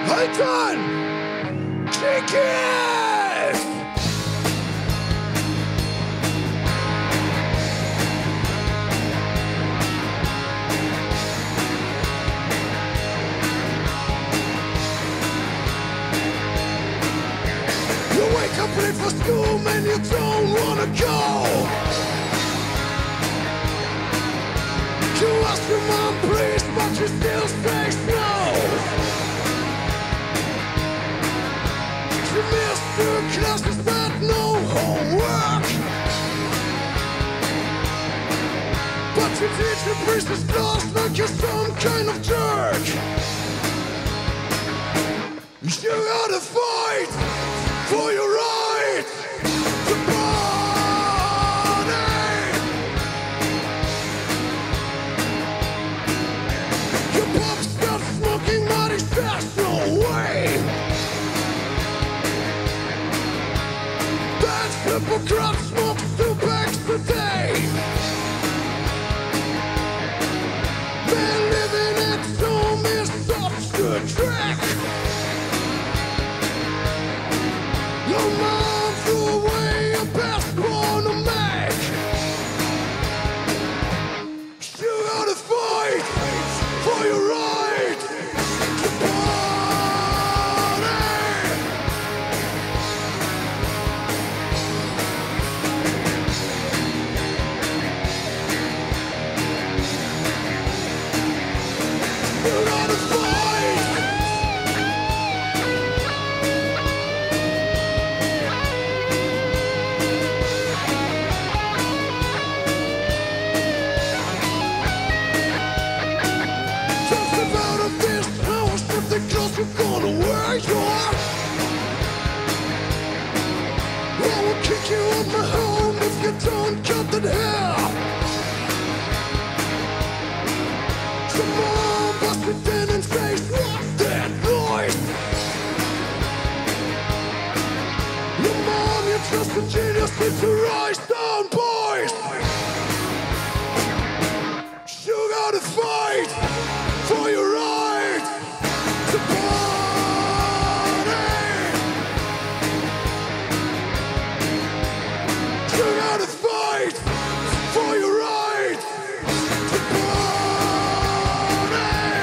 Halt an! Kick it! You wake up late for school, man, you don't wanna go. You ask your mom please, but she still says no. You missed your classes but no homework. But you teach your priestess class like you're some kind of jerk. You gotta fight for your right to party. Your pop starts smoking, but he says no way. That hypocrite smokes 2 packs a day. Man, living at home is such a trick. Your mom threw away a passport to make. You gotta fight for your right to party. You gotta fight. Cause you're gonna wear your I will kick you out my home if you don't cut that hair. Come on, bust it in and face what's that noise. Your mom, you trust a genius, it's a rise down, boys. You gotta fight for your right to party. You gotta fight for your right to party.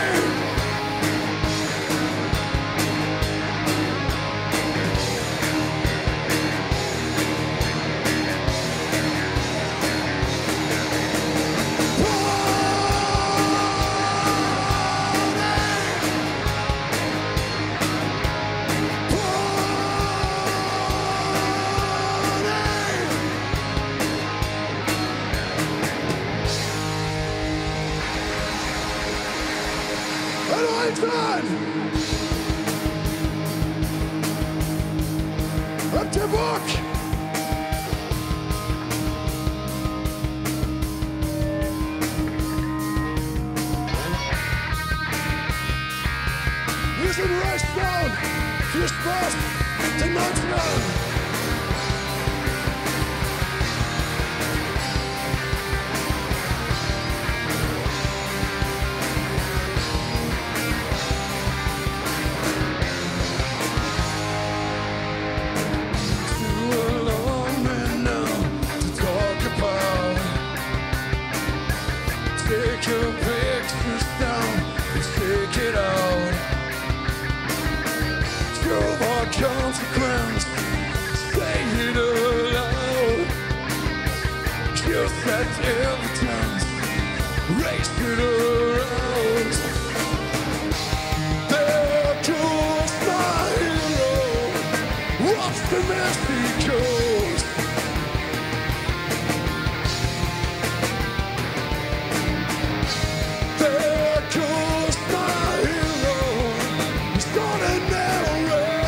Erweitern! Habt ihr Bock? Wir sind Rushdown! Viel Spaß den 90ern! Take your pictures down and take it out. Through our consequence, say it aloud. You set evidence, race it around. There goes my hero, what's the message goes? There goes my hero, he's on a narrow way.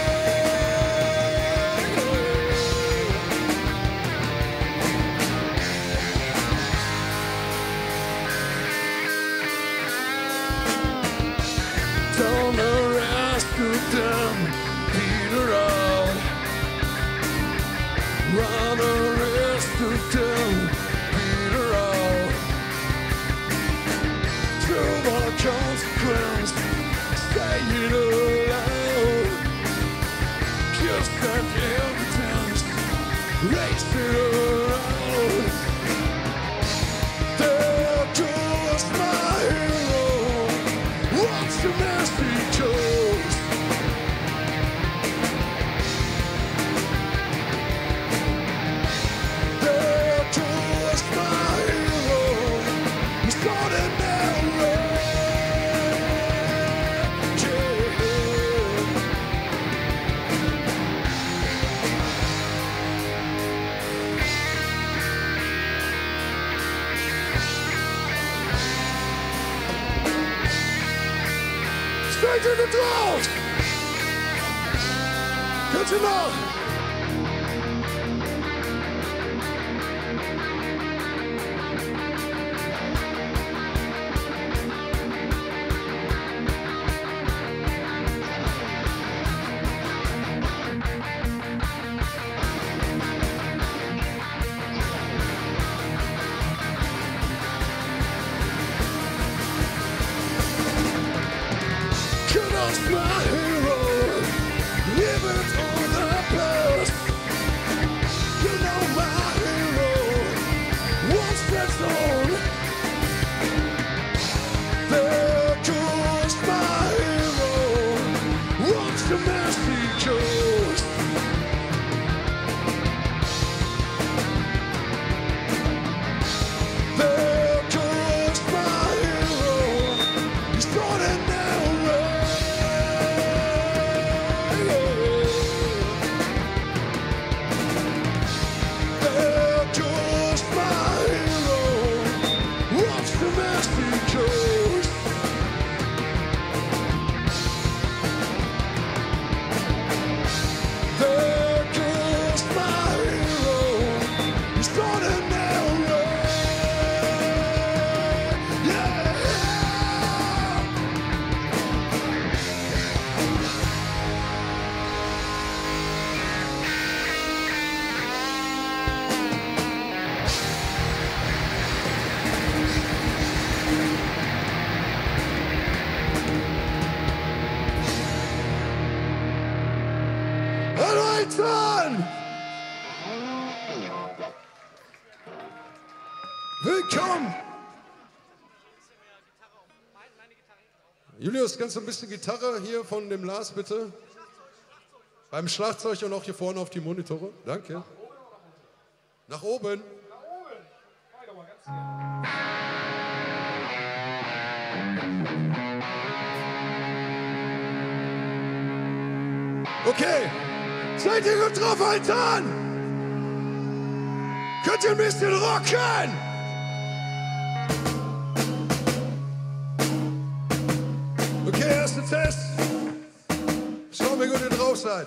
Don't arrest them, Peter out. Run arrest them, Peter out. Through our consequence, say it all. ihr nicht drauf? Könnt ihr noch? My hero, living on the past. You know my hero, once that's on. There goes my hero, once the mercy goes. There goes my hero, he's starting now. Willkommen! Julius, kannst du ein bisschen Gitarre hier von dem Lars bitte? Beim Schlagzeug und auch hier vorne auf die Monitore. Danke. Nach oben. Okay, seid ihr gut drauf, Alter? Könnt ihr ein bisschen rocken? Okay, erster Test. Schauen, wie gut ihr drauf seid.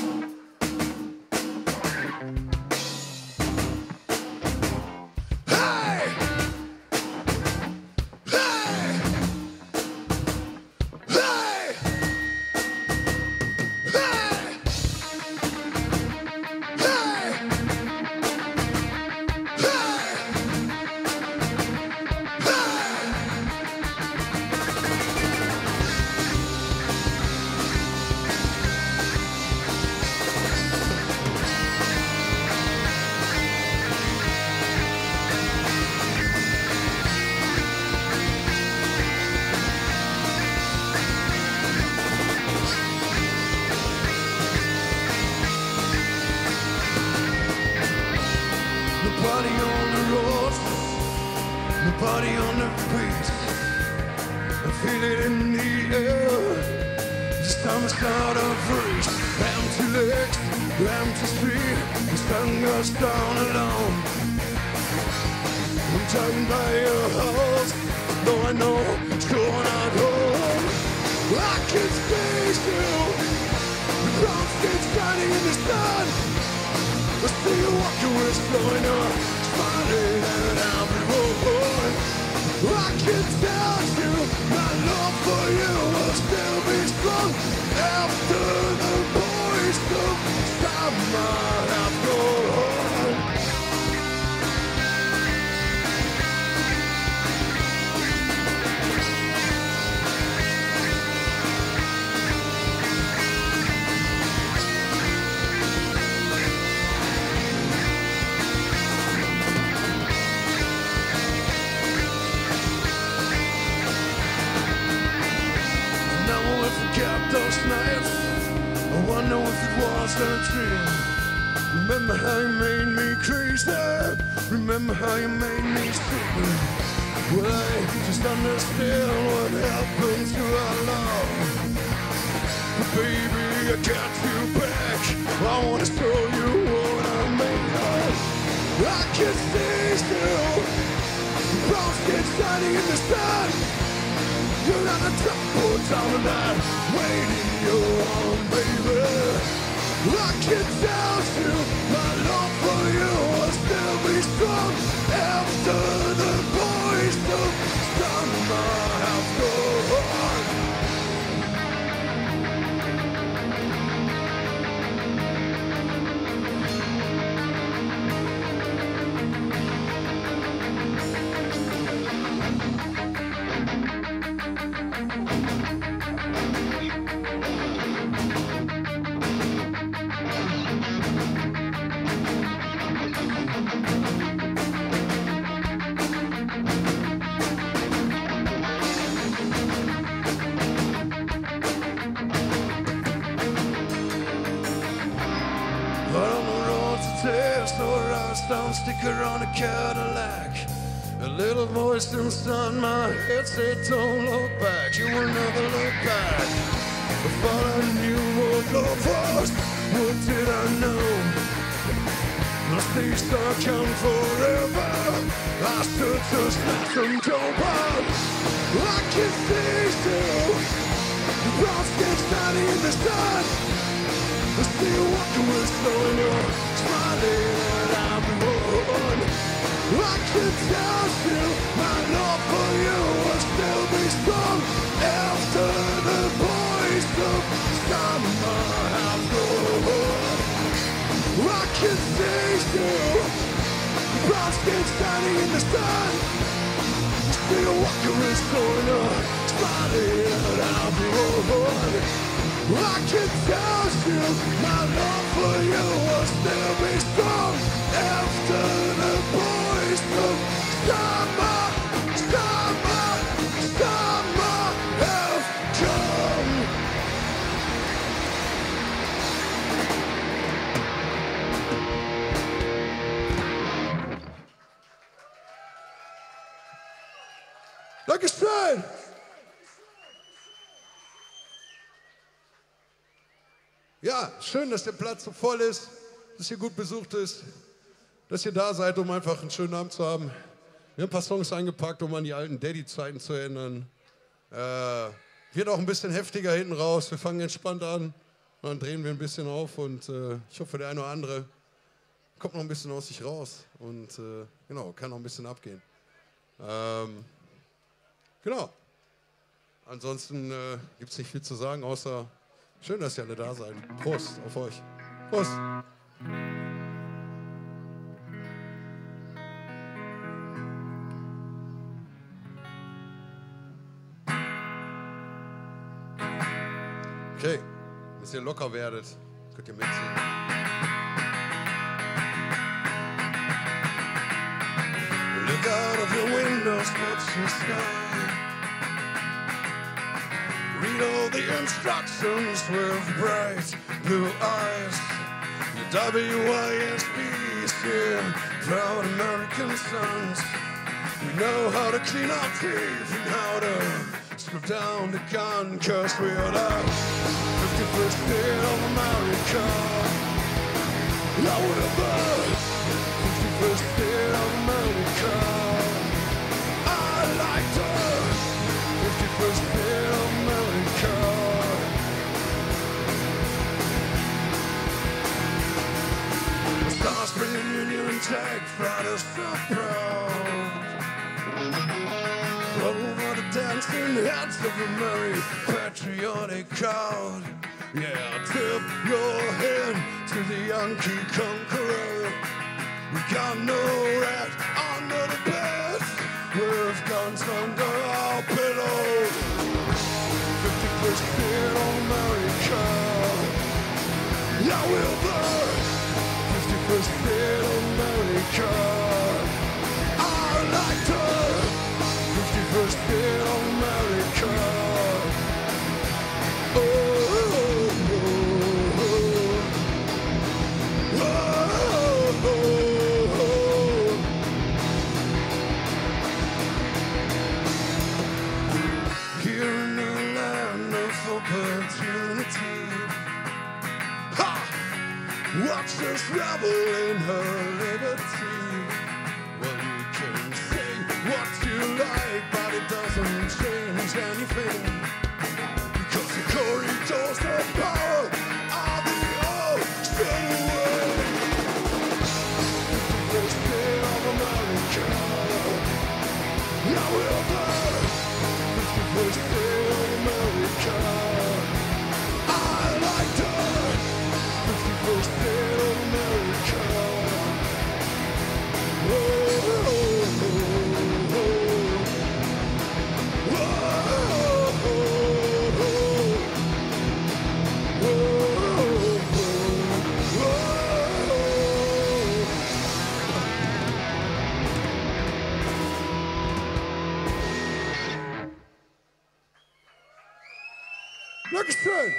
Hey! Hey! Hey! Nobody on the road, nobody on the beat. I feel it in the air. This time it's not a freeze. Empty legs, empty street. The sun goes down alone. I'm talking by your house, though I know it's going on home. I can stay still. The ground stays shining in the sun. I see you walking with blowing up, smiling and I'm boy. I can tell you my love for you will still be strong after the boys go. Summer have gone on. Those nights, I wonder if it was a dream. Remember how you made me crazy. Remember how you made me stupid. Well, I just understand what happened to our love. But baby, I got you back. I wanna show you what I'm made of. I can stay still. The brown skin shining in the sun. You're not a temple down the night, waiting you're on, baby. I can tell you, my love for you will still be strong after the boys of summer have gone. Don't sticker on a Cadillac. A little voice inside my head said, don't look back. You will never look back. Before I knew what love was, what did I know? The things that come forever. I stood to snap some dope out. I can see you. The brown skin shining in the sun. I see you walking with slow and you're smiling and I'm born. I can tell you my love for you will still be strong after the boys of summer have gone. I can see you, the brown skin shining in the sun. I see you walking with slow and you're smiling and I'm born. I can tell you my love for you will still be strong after the boys of summer have come. Like I said, ja, schön, dass der Platz so voll ist, dass hier gut besucht ist, dass ihr da seid, um einfach einen schönen Abend zu haben. Wir haben ein paar Songs eingepackt, um an die alten Daddy-Zeiten zu erinnern. Wird auch ein bisschen heftiger hinten raus. Wir fangen entspannt an und dann drehen wir ein bisschen auf und ich hoffe, der eine oder andere kommt noch ein bisschen aus sich raus und genau, kann noch ein bisschen abgehen. Genau. Ansonsten gibt es nicht viel zu sagen, außer schön, dass ihr alle da seid. Prost auf euch. Prost. Okay, dass ihr locker werdet, könnt ihr mitsingen. Look out of your windows, watch the sky. Read all the instructions with bright blue eyes. The WISP's here, proud American sons. We know how to clean our teeth and how to slow down the gun, 'cause we're the 51st state of America. Yeah, we're the 51st state of America. I like the 51st state of America. The Stars Spangled Union Jack, proud as so proud. Over the dancing heads of a merry patriotic crowd. Yeah, tip your hand to the Yankee conqueror. We got no rat under the bed, with guns under our pillows. 51st state of America. Yeah, we're the 51st state of America. I like the 51st state of America. Oh, oh, oh, oh, oh, oh. Here in the land of opportunity, ha! Watch us revel in her liberty. Well, you can say what you like, but it doesn't change anything, because the corridors of power are the ocean way. The first day of America, now we're there. It's the first day of America. I like that. It's the first day of America. Dankeschön.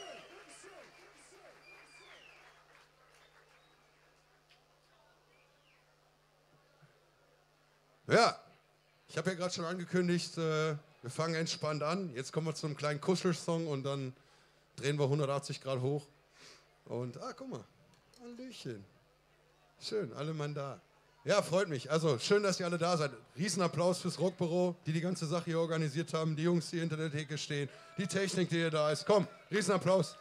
Ja, ich habe ja gerade schon angekündigt, wir fangen entspannt an. Jetzt kommen wir zu einem kleinen Kuschelsong und dann drehen wir 180 Grad hoch. Und, guck mal, Hallöchen. Schön, alle Mann da. Ja, freut mich. Also, schön, dass ihr alle da seid. Riesenapplaus fürs Rockbüro, die ganze Sache hier organisiert haben, die Jungs, die hinter der Theke stehen, die Technik, die hier da ist. Komm, Riesenapplaus.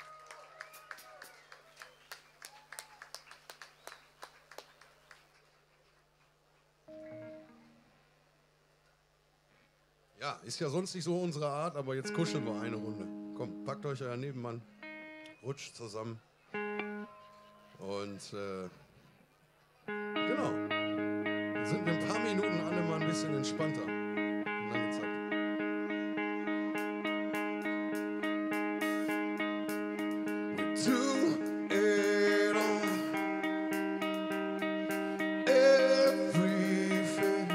Ja, ist ja sonst nicht so unsere Art, aber jetzt kuscheln wir eine Runde. Komm, packt euch euer Nebenmann, rutscht zusammen und genau, sind wir ein paar Minuten alle mal ein bisschen entspannter. Und dann geht's ab. We do it all, everything.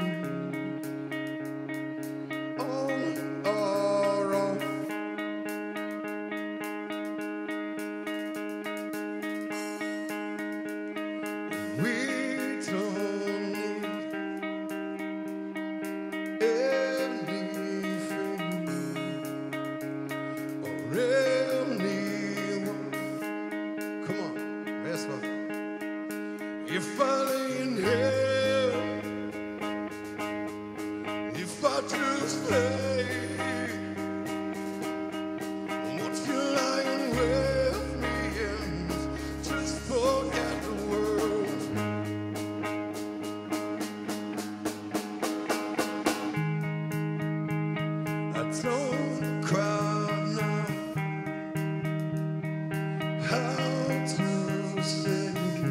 If I lay in hell, if I just lay, would you lying with me and just forget the world? I don't cry now. How to say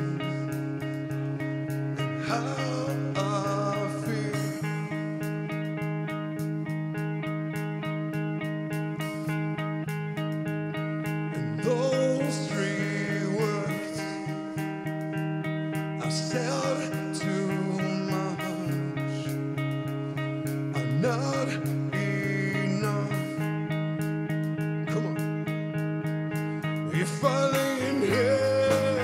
how I feel. And those three words I said too much are not enough. Come on. If I lay in here,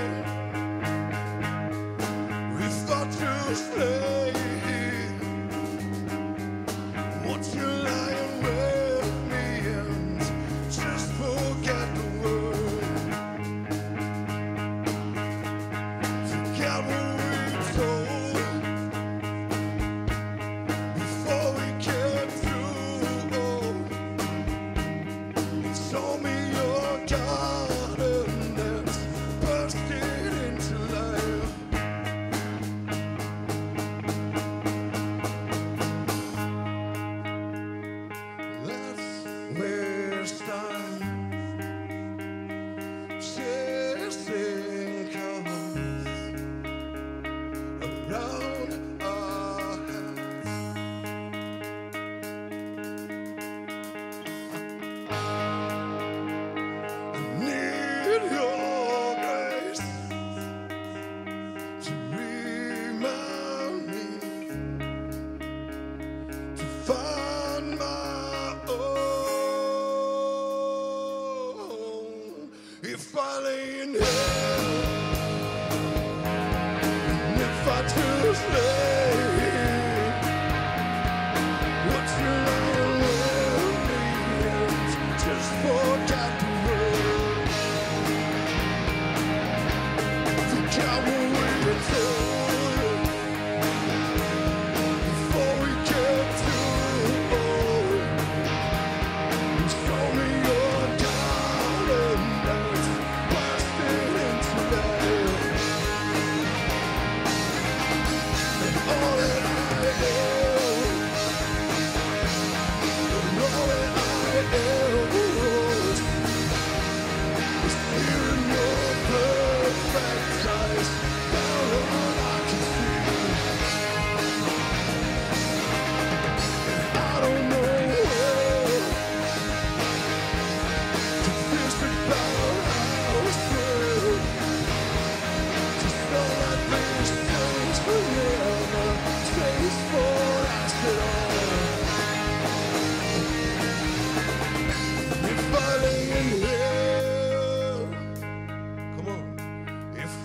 if I just lay here, would you lying with me and just forget the world? Forget what we told before we get too old. Show me your garden that's bursting into life. Let's waste time chasing cars around our heads. I need your grace to remind me to find my own. If I lay in hell, and if I just lay here, would you lying with me and just forget the world? Forget what we were told before we get too old.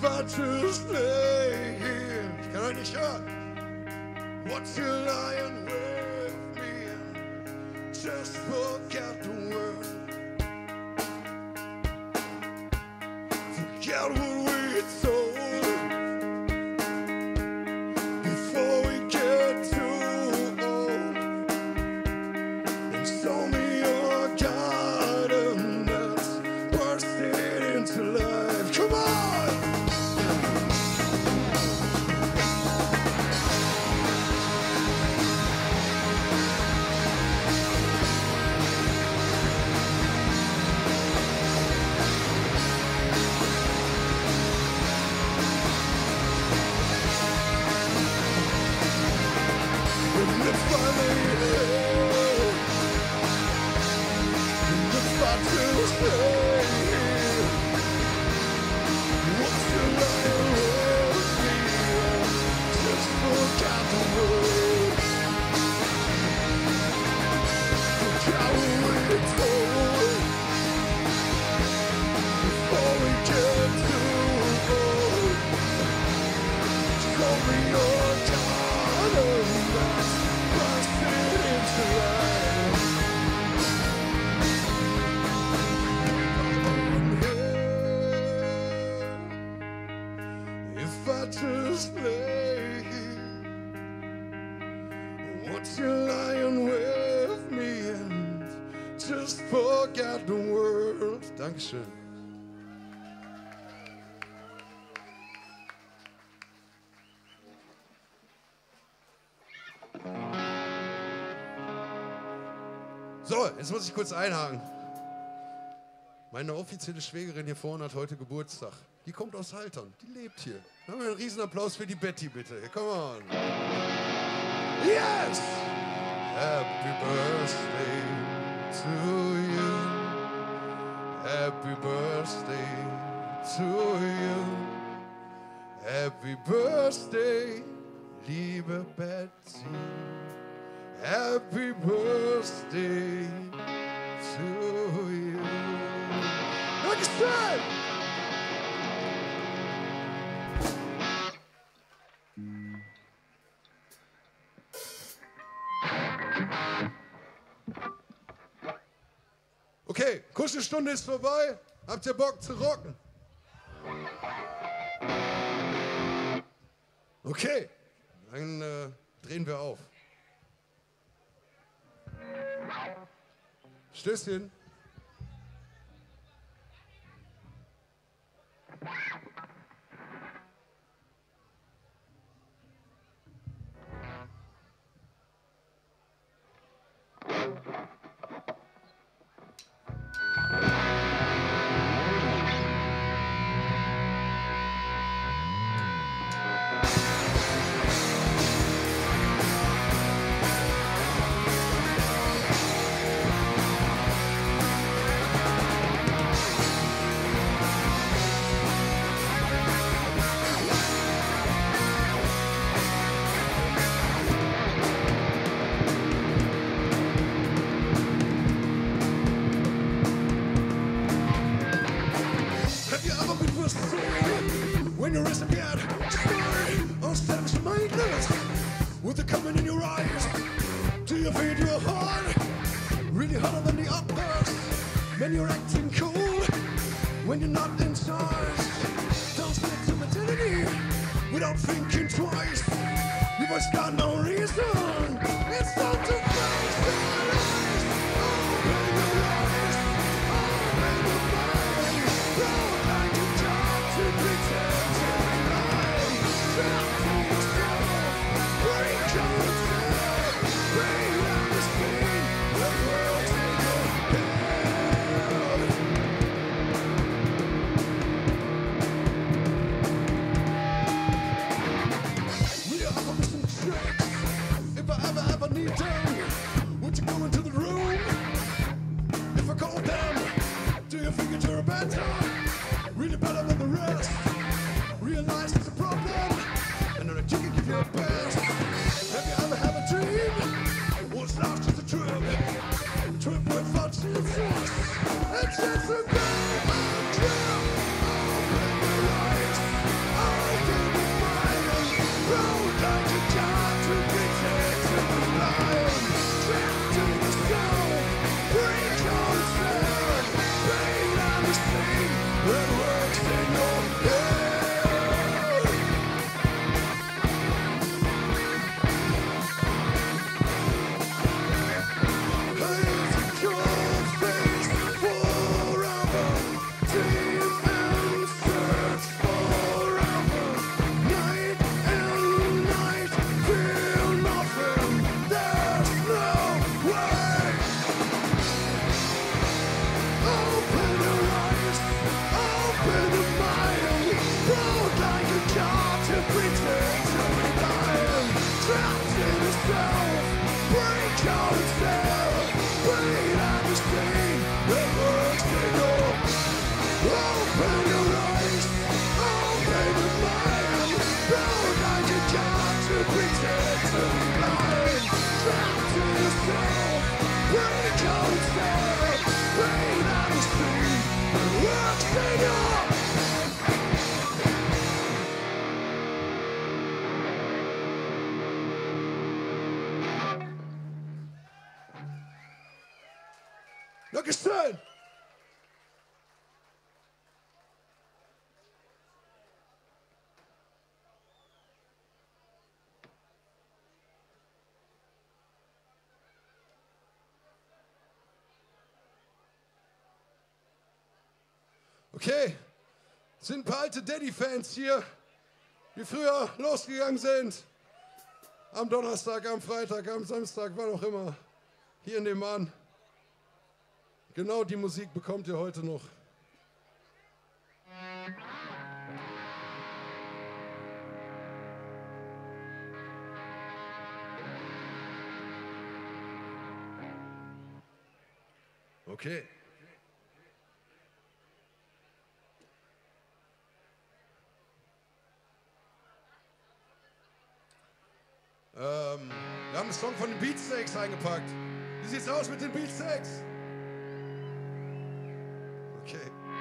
If I just lay here, ich kann euch nicht hören. What's you lying with me and just forget the world. Forget what we told before we get too old. And show me your garden that's bursting into life. Come on! Just lay here. What's you lying with me and just forget the world. Dankeschön. So, jetzt muss ich kurz einhaken. Meine offizielle Schwägerin hier vorne hat heute Geburtstag. Die kommt aus Haltern, die lebt hier. Haben wir einen Riesenapplaus für die Betty, bitte. Come on. Yes! Happy birthday to you. Happy birthday to you. Happy birthday, liebe Betty. Happy birthday to you. Dankeschön! Okay, Kuschelstunde ist vorbei. Habt ihr Bock zu rocken? Okay, dann drehen wir auf. Stößchen. When you're racing bad, story on steps mindless, with the coming in your eyes. Do you feel your heart really harder than the others? When you're acting cool, when you're not in charge. Don't slip to maternity without thinking twice. You must got no reason. It's time to face your lies. Open your eyes, open your mind. Don't like you try to pretend. If I ever need them, would you go into the room? If I call them, do you think you're a better? Really better than the rest? Realize it's a problem, and then you can give your best. Have you ever had a dream? Was life just a trip? A trip without Jesus. It's just a bad trip. Open your eyes. Senior! Dankeschön! Okay, sind ein paar alte Daddy-Fans hier, die früher losgegangen sind. Am Donnerstag, am Freitag, am Samstag, wann auch immer. Hier nebenan. Genau die Musik bekommt ihr heute noch. Okay. Wir haben einen Song von den Beatsteaks eingepackt. Wie sieht's aus mit den Beatsteaks? Okay.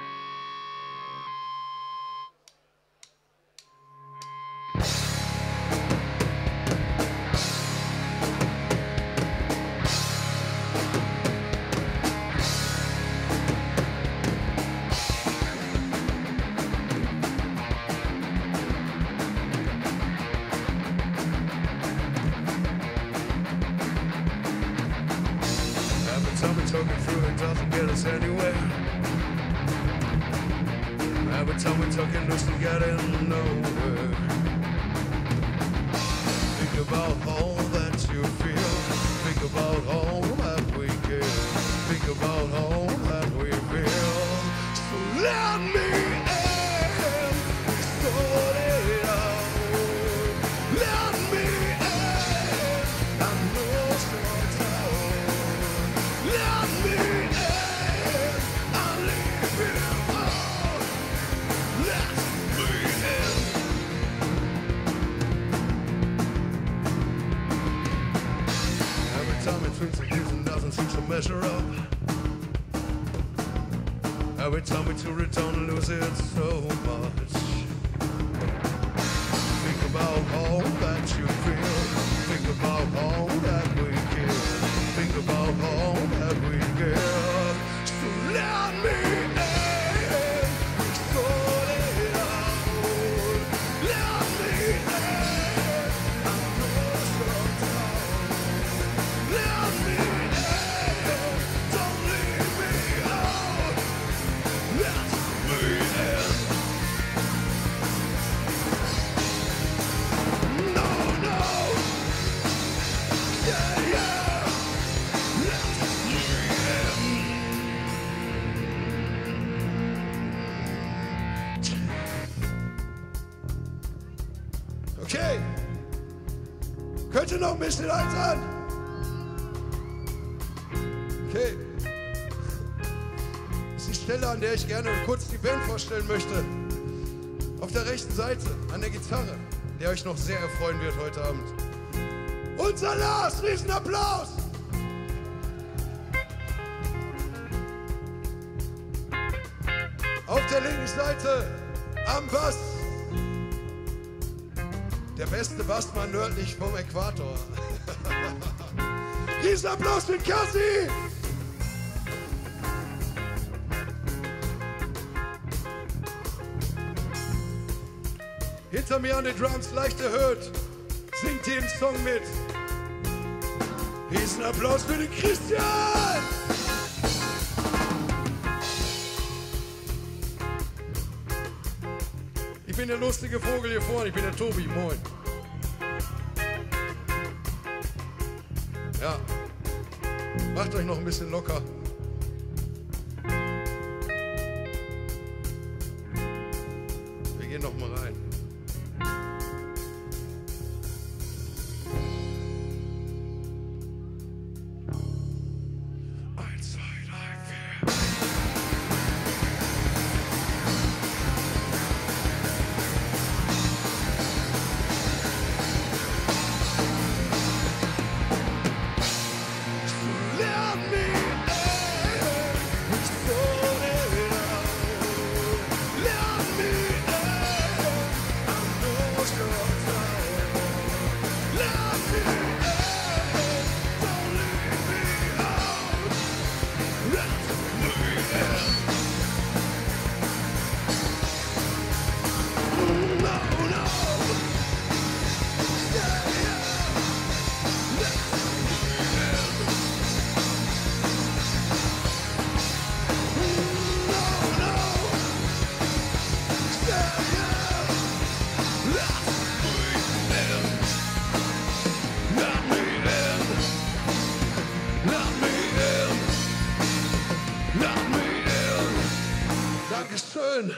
Talking through it doesn't get us anywhere. Every time we're talking doesn't get in nowhere. Think about all that you feel. Think about all that we give. Think about all that we feel. So let me in. Sort it out. Let me in. I know so down. Let me in, I'll leave you all. Let me in. Every time it drinks a use and doesn't seem to measure up. Every time we tour it don't lose it so much. Think about all that you feel. Think about all that we give. Think about all that we give. So let me in, sort it out. Let me in, I know sometimes. Let me in, don't leave me out. Let me in. No, no. Yeah, yeah. Let me in. Okay. Könnt ihr noch ein bisschen altern? Okay. Das ist die Stelle, an der ich gerne kurz die Band vorstellen möchte. Auf der rechten Seite, an der Gitarre, der euch noch sehr erfreuen wird heute Abend. Unser Lars, Riesenapplaus! Auf der linken Seite, am Bass, der beste Bassmann nördlich vom Äquator. Riesenapplaus für Kassi! Hinter mir an den Drums, leicht erhöht, singt jeden Song mit. Riesenapplaus für den Christian! Ich bin der lustige Vogel hier vorne, ich bin der Tobi, moin. Ja, macht euch noch ein bisschen locker. Wir gehen noch mal rein. Eins, zwei, drei, vier. Let me in, sort it out. Dankeschön.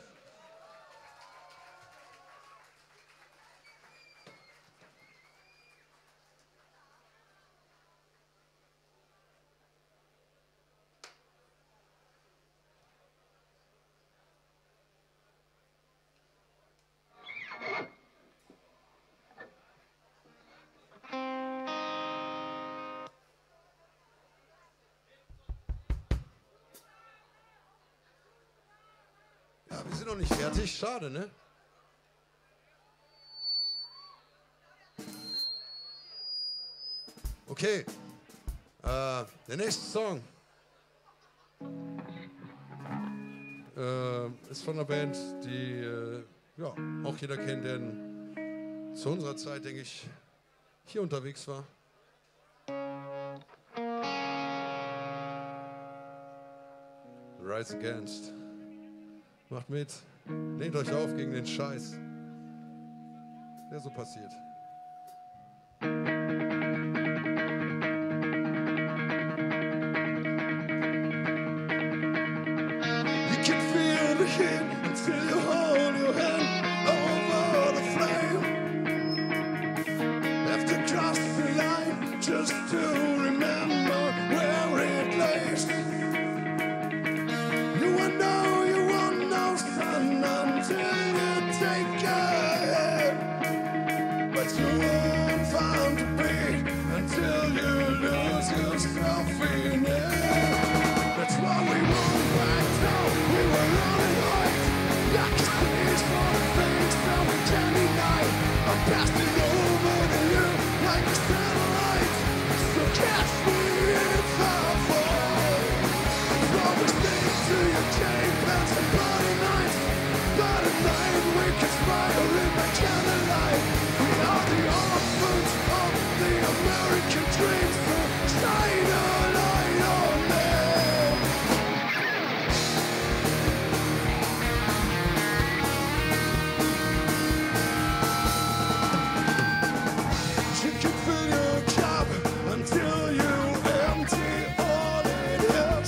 Ja, wir sind noch nicht fertig. Schade, ne? Okay. Der nächste Song ist von einer Band, die ja, auch jeder kennt, der zu unserer Zeit, denke ich, hier unterwegs war. Rise Against. Macht mit, lehnt euch auf gegen den Scheiß, der so passiert. You can feel the heat until you hold your hand over the flame. Have to cross the line just to remember where it lays. You will know you won't know sun until you take a hit, but you won't find a beat until you lose yourself in it. That's why we won't back down. We were running hard, like a stage for the things that we can't deny. I'm passing over to you like a satellite, so catch me if I fall. Always stay to your game plans and body nights, but at night we conspire in the candlelight. We are the orphans of the American dream, so shine a light on me. You can fill your cup until you empty all it is.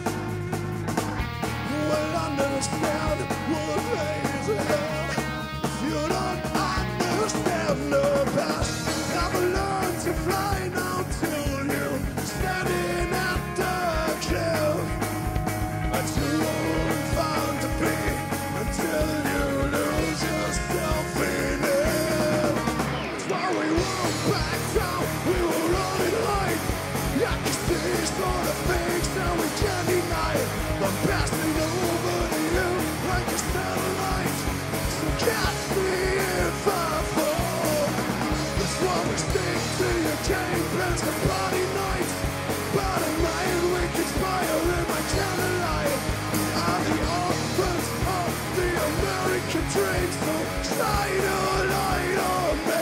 You will understand what lays ahead. If you don't understand the past, never learn to fly now till you standing at the cliff. But you won't find a peak until you lose yourself in it. That's why we won't back down. We will run it high. Like a stage for the things that we can't deny. I'm passing over to you like a satellite, so catch me if I fall. That's why we stick to your game plans and party nights, but at night we conspire in my candlelight. We are the orphans of the American dream, so shine a light on me.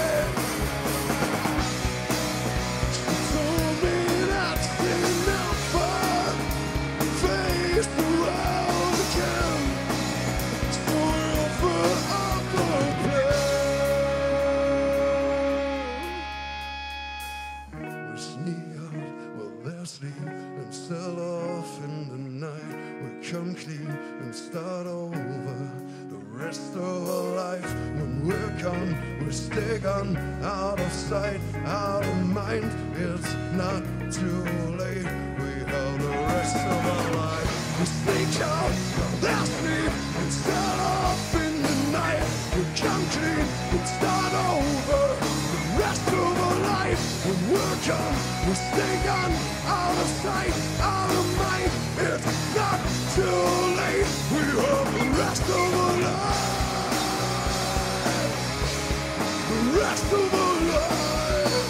You told me that's enough fun. Face the world again. Spoil for other play. We sneak out while they're asleep and sell off in the night. We come clean and start over the rest of our life. When we're gone, we stay gone, out of sight, out of mind. It's not too late. We have the rest of our life. We sneak out while they're asleep and start off in the night. We come clean and start over the rest of our life. When we're gone, we stay gone, out of sight, out of mind. It's not too late. We have the rest of our life. The rest of our life.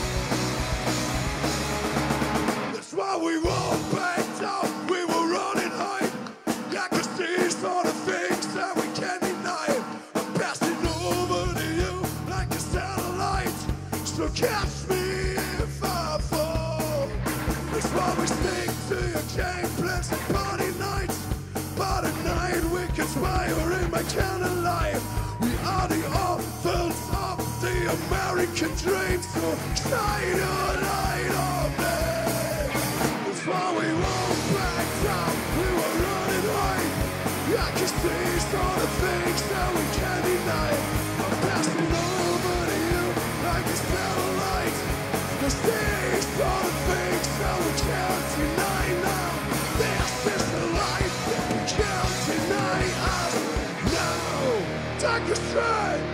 That's why we won't back down. We will run it high. Like a stage for the things that we can't deny. I'm passing over to you like a satellite, so catch me if I fall. That's why we stick to your game plans and party nights, but at night we conspire in my candlelight. We are the orphans of the American dream, so shine a light on me. That's why we won't back down. We will run it high. can see sort of things that we can't deny. I'm passing over to you like a satellite. The things sort of things that we can't deny now. This is the life that we can't deny us now. Take a stride.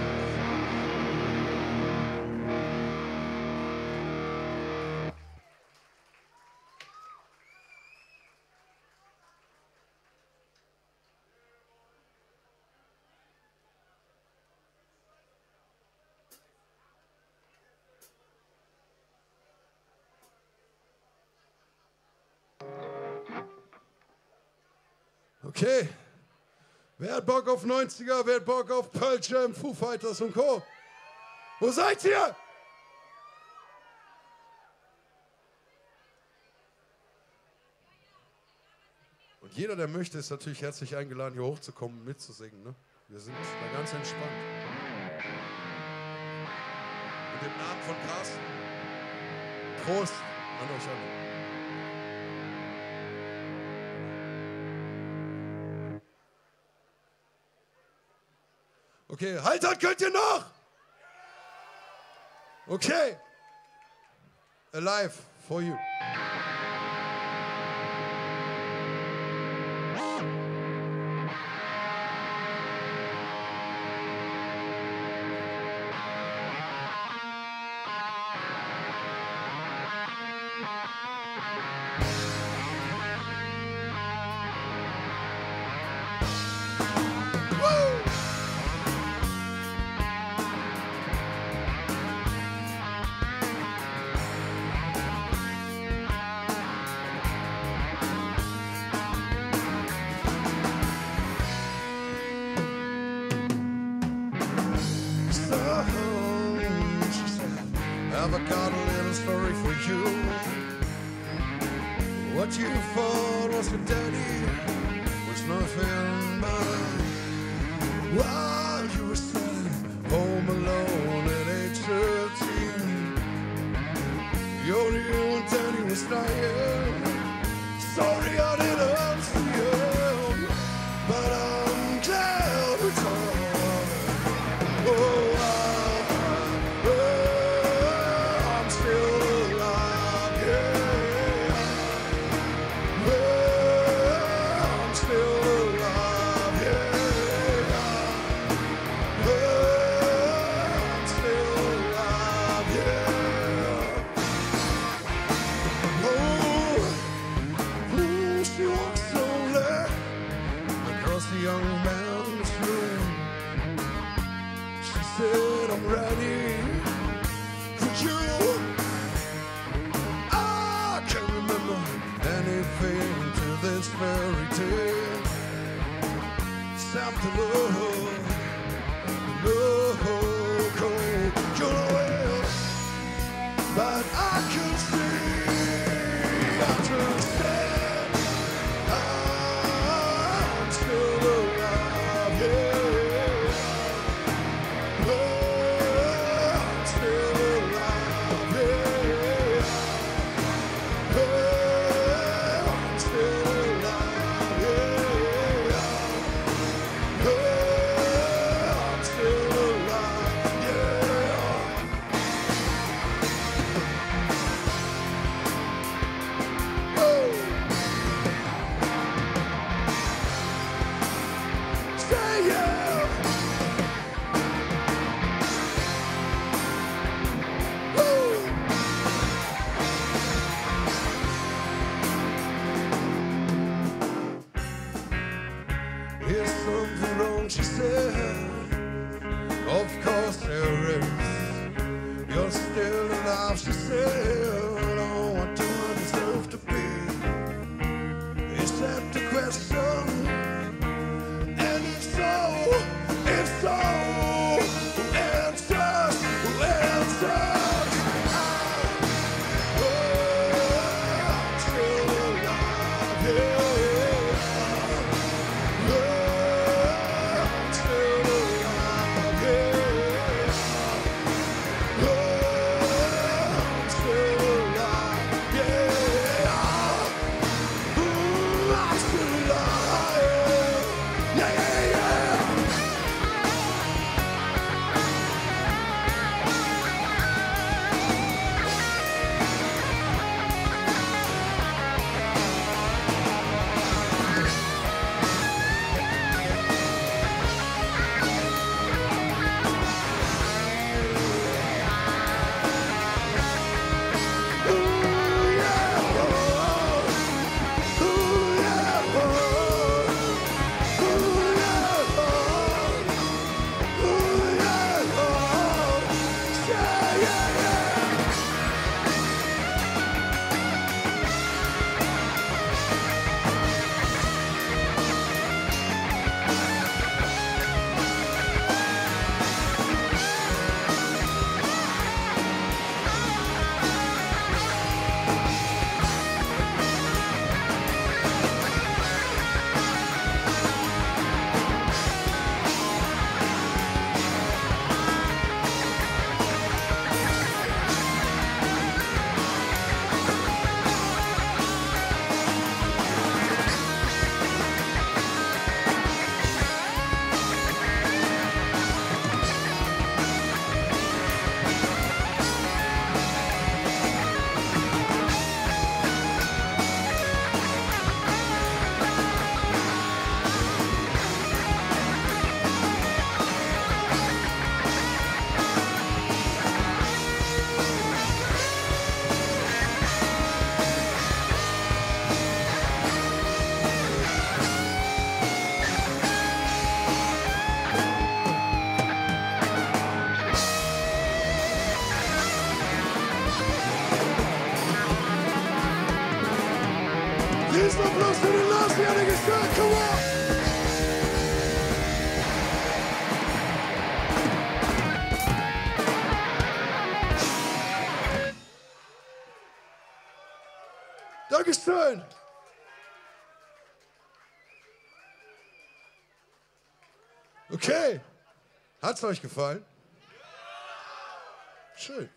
Okay, wer hat Bock auf 90er, wer hat Bock auf Pearl Jam, Foo Fighters und Co.? Wo seid ihr? Und jeder, der möchte, ist natürlich herzlich eingeladen, hier hochzukommen und mitzusingen. Ne? Wir sind da ganz entspannt. Mit dem Namen von Carsten. Prost an euch alle. Okay, haltet, könnt ihr noch? Okay. Alive for you. I've got a little story for you. What you thought was your daddy was nothing but while you were sitting home alone at age 13. Your real daddy was dying. Sorry I didn't see him, but I'm glad we talked. Oh, the young man's room. She said, I'm ready for you. I can't remember anything to this very day. Except the love, cold, you're away. But I can see, I just said, here's something wrong, she said. Of course there is. You're still alive, she said. Oh, what do I deserve to be? Is that the question? And if so, still Großen Applaus für den Lars, wie hat er gespielt? Come on! Dankeschön! Okay, hat's euch gefallen? Schön.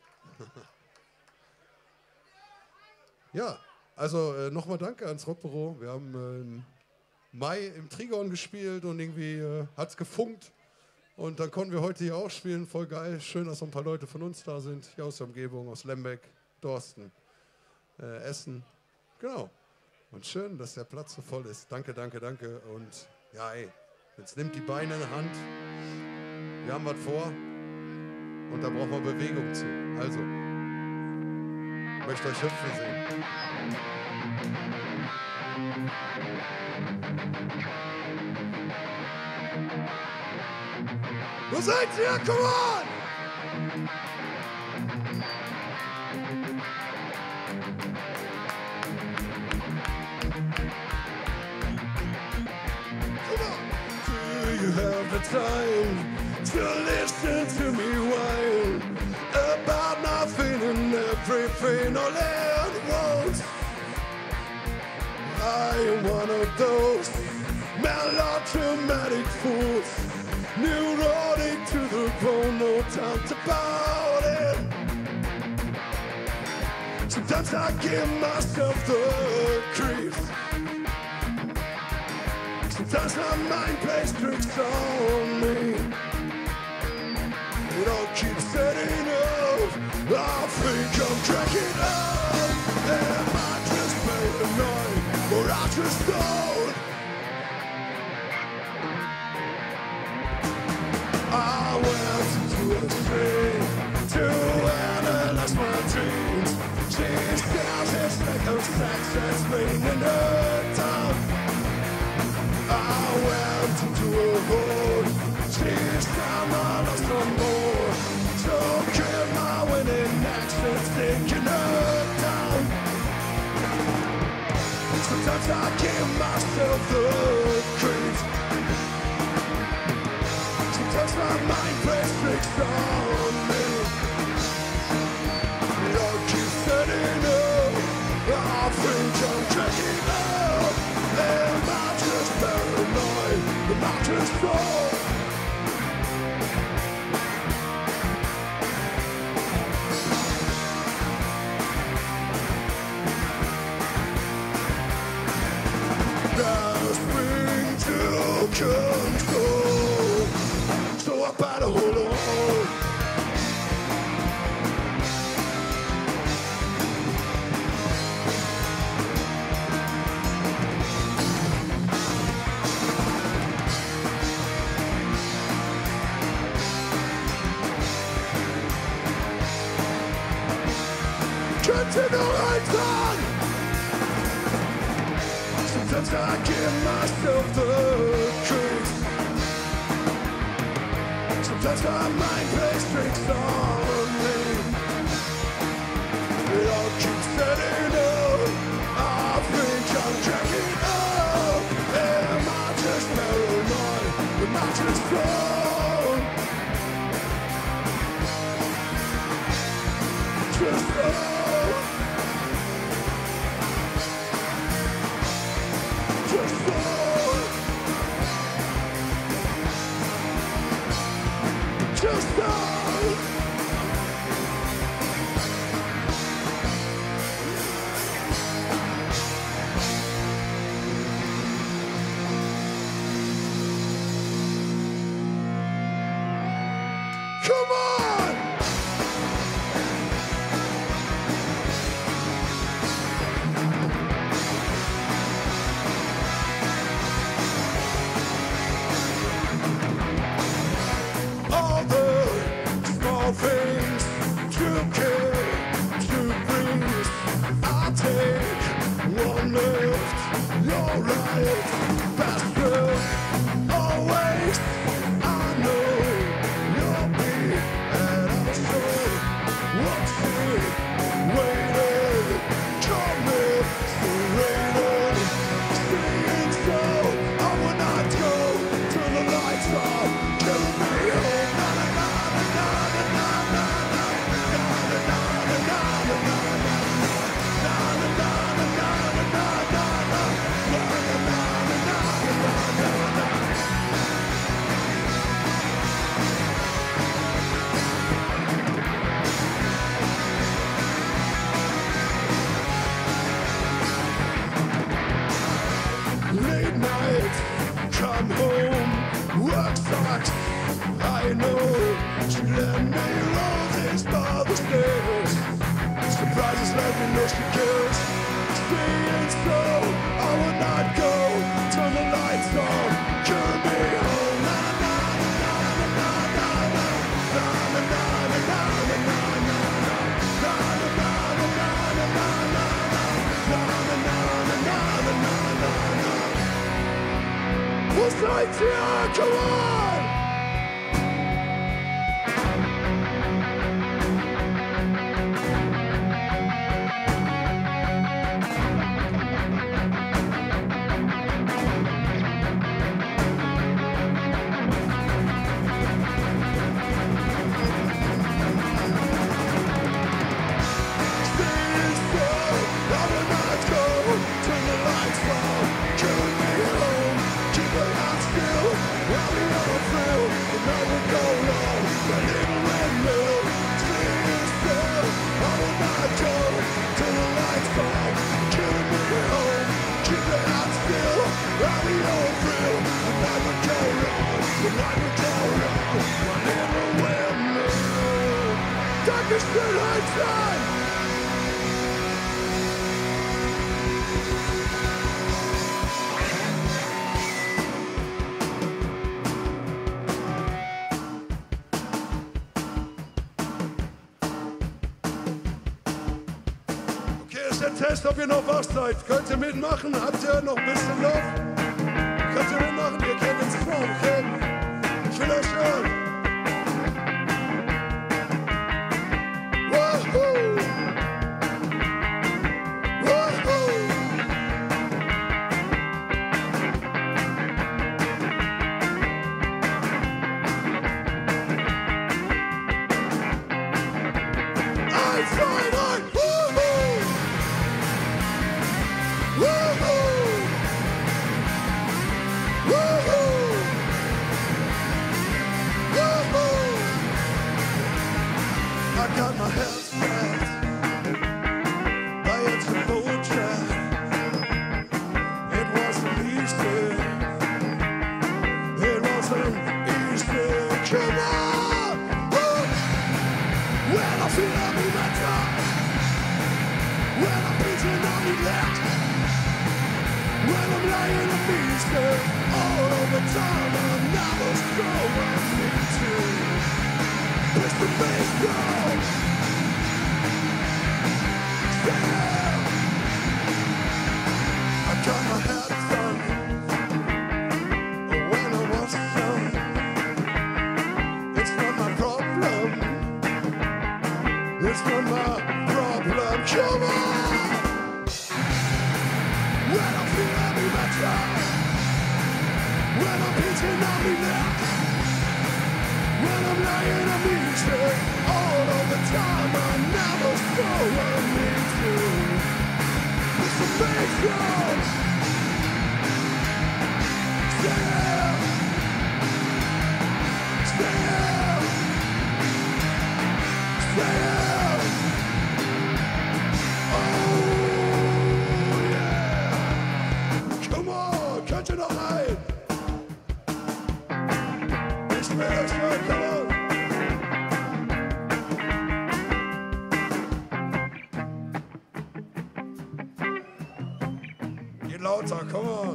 Ja, also nochmal danke ans Rockbüro. Wir haben im Mai im Trigon gespielt und irgendwie hat's gefunkt. Und dann konnten wir heute hier auch spielen. Voll geil. Schön, dass so ein paar Leute von uns da sind. Hier aus der Umgebung, aus Lembeck, Dorsten, Essen. Genau. Und schön, dass der Platz so voll ist. Danke, danke, danke. Und ja, ey, jetzt nimmt die Beine in die Hand. Wir haben was vor. Und da brauchen wir Bewegung zu. Also, ich möchte euch hüpfen sehen. Wo seid ihr? Come on! You have the time to listen to me whine about nothing and everything all at once. I am one of those melodramatic fools, neurotic to the bone, no doubt about it. Sometimes I give myself the creeps. Sometimes my mind plays tricks on me. It all keeps setting up. I think I'm cracking up. Am I just paranoid, or I just don't? I went into a stream to analyze my dreams. She sounds as like a sex that's laying in her town. I went into a hole. She's down, I lost some more. So kill my winning accents, taking her down. Sometimes I give myself the creeps. Sometimes my mind plays tricks on me. It all keeps setting up. I think I'm cracking up. Am I just paranoid? Am I just wrong? Now spring to control. So I better hold on. Continue right on. Sometimes I give myself the truth. Sometimes my mind plays tricks on me. It all keeps setting up. I think I'm cracking up. Am I just paranoid? Am I just wrong? Just wrong. Just go. Come on. All the small things to care, to breathe. I take one lift, you're right, fast through. Always, I know you'll be She let me roses by the stairs. Surprises let me know she cares. Being so, I would not go. Turn the lights on, carry me home. Na na na na na na na na na na na na na na na na na. What's like here? Come on! Test, ob ihr noch wach seid. Könnt ihr mitmachen? Habt ihr noch ein bisschen Luft? Könnt ihr mitmachen? Ihr kennt ins Form, okay? Ich will euch hören. Woohoo! Woohoo! I'm fine, I'm got my hands flat. I had some poetry. It wasn't easy. It wasn't easy. Come on! Oh. When I feel I'm in my time. When I'm beating on the left. When I'm lying on me still. All of the time I'm never going into. Push the bass down. I got my hat done when I was young. It's not my problem. It's not my problem. Come on! When I feel I'm in my time. When I'm beating on me neck. When I'm lying on me straight. All of the time I never saw what I need to. It's the bass drum. Stay out. Stay out. Stay out. Oh yeah. Come on, könnt ihr noch ein? Ich will euch hören, come on. Lauter, come on.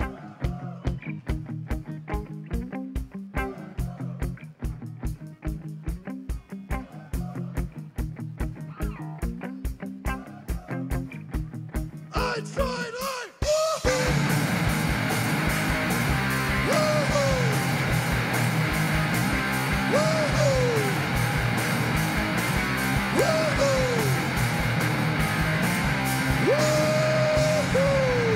Eins, zwei, drei. Woohoo! Woohoo! Woohoo! Woohoo!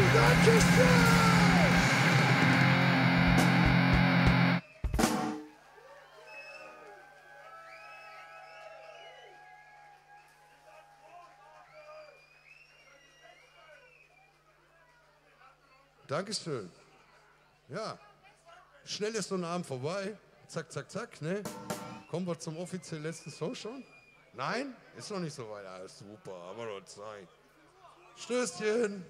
Dankeschön. Ja, schnell ist so ein Abend vorbei. Zack, zack, zack, ne? Kommen wir zum offiziell letzten Song schon? Nein? Ist noch nicht so weit. Ja, super, aber noch Zeit. Stößchen.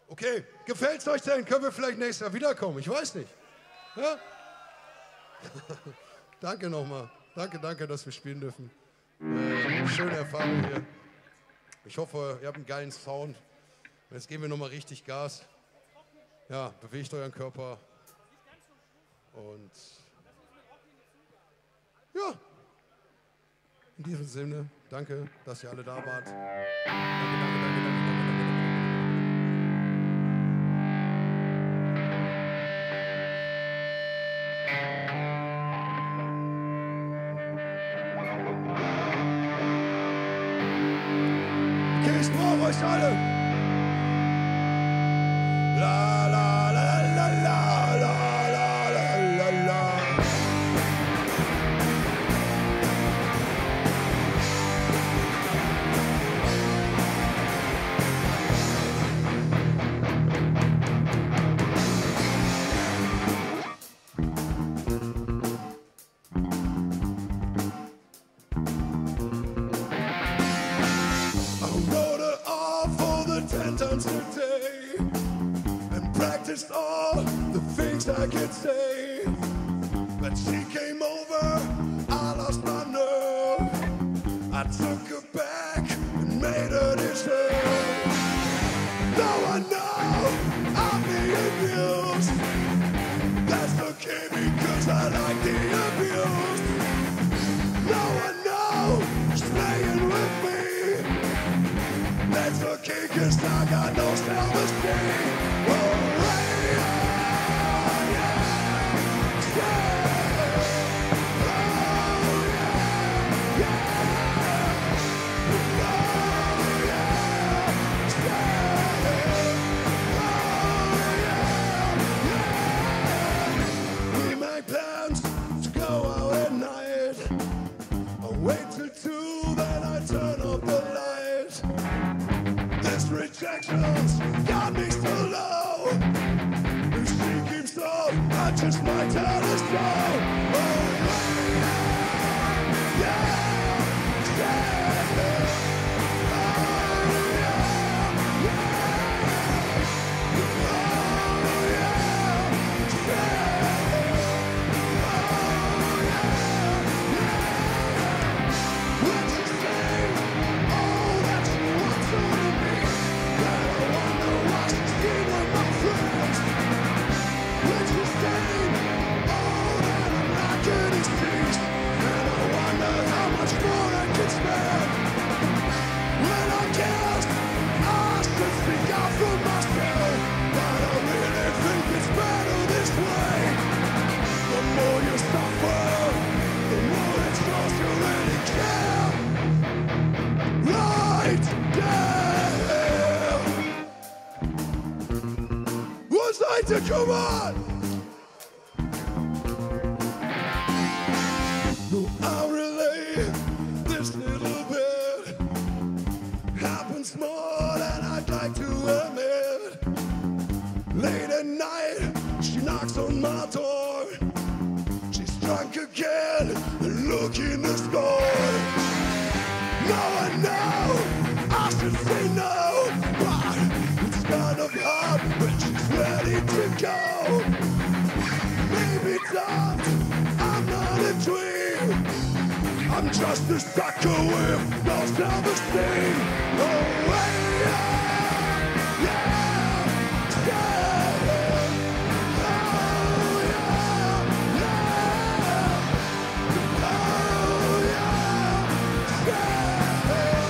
Okay, gefällt's euch denn? Können wir vielleicht nächstes Jahr wiederkommen? Ich weiß nicht. Ja? Danke nochmal. Danke, dass wir spielen dürfen. Schöne Erfahrung hier. Ich hoffe, ihr habt einen geilen Sound. Jetzt geben wir nochmal richtig Gas. Ja, bewegt euren Körper. Und ja, in diesem Sinne, danke, dass ihr alle da wart. Danke. Okay, ich brauche euch alle. La la la la la la la la la. Today and practiced all the things I could say, but she came over, I lost my nerve. I took her back and made her deserve. Now I know I'm being abused. That's okay because I like the abuse. Now I know she's playing with me. That's okay, cause I got no self-esteem. Oh, yeah, yeah, oh, yeah, yeah. We make plans to go out at night. I wait till 2, then I turn up the light. Rejections got me so low. If she keeps up, I just might tell her so. Oh, yeah, yeah, yeah. Oh, yeah, yeah. Oh, yeah, yeah. What you say? Oh, that's what's on me. Come on! No, I'll relate this little bit. Happens more than I'd like to admit. Late at night, she knocks on my door. She's drunk again and looking to score. Now I know I should say no, but it's kind of hard when she's ready to go. Maybe it's not, I'm not a dream. I'm just a sucker with no self-esteem. Oh, yeah, yeah, yeah. Oh, yeah, yeah. Oh, yeah, yeah.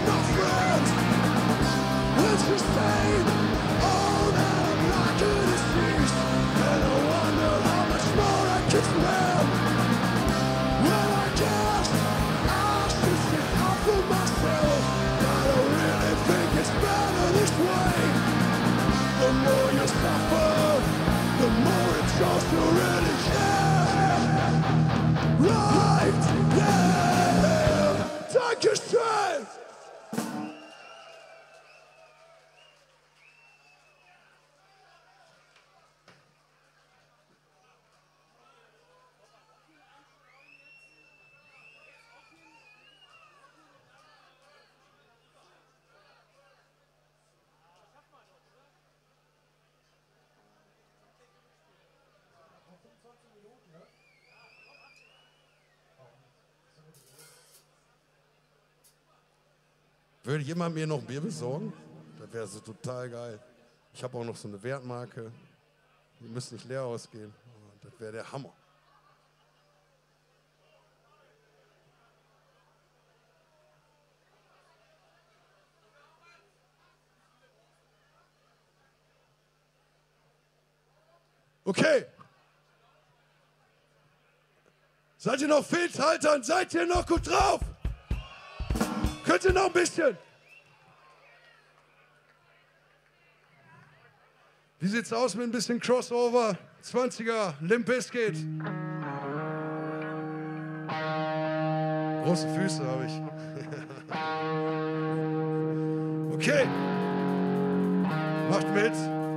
Say, oh, that I'm not gonna Würde jemand mir noch ein Bier besorgen? Das wäre so total geil. Ich habe auch noch so eine Wertmarke. Die müsste nicht leer ausgehen. Das wäre der Hammer. Okay. Seid ihr noch fit, Haltern? Seid ihr noch gut drauf? Könnt ihr noch ein bisschen? Wie sieht's aus mit ein bisschen Crossover? 20er, Limp Bizkit. Große Füße habe ich. Okay. Macht mit.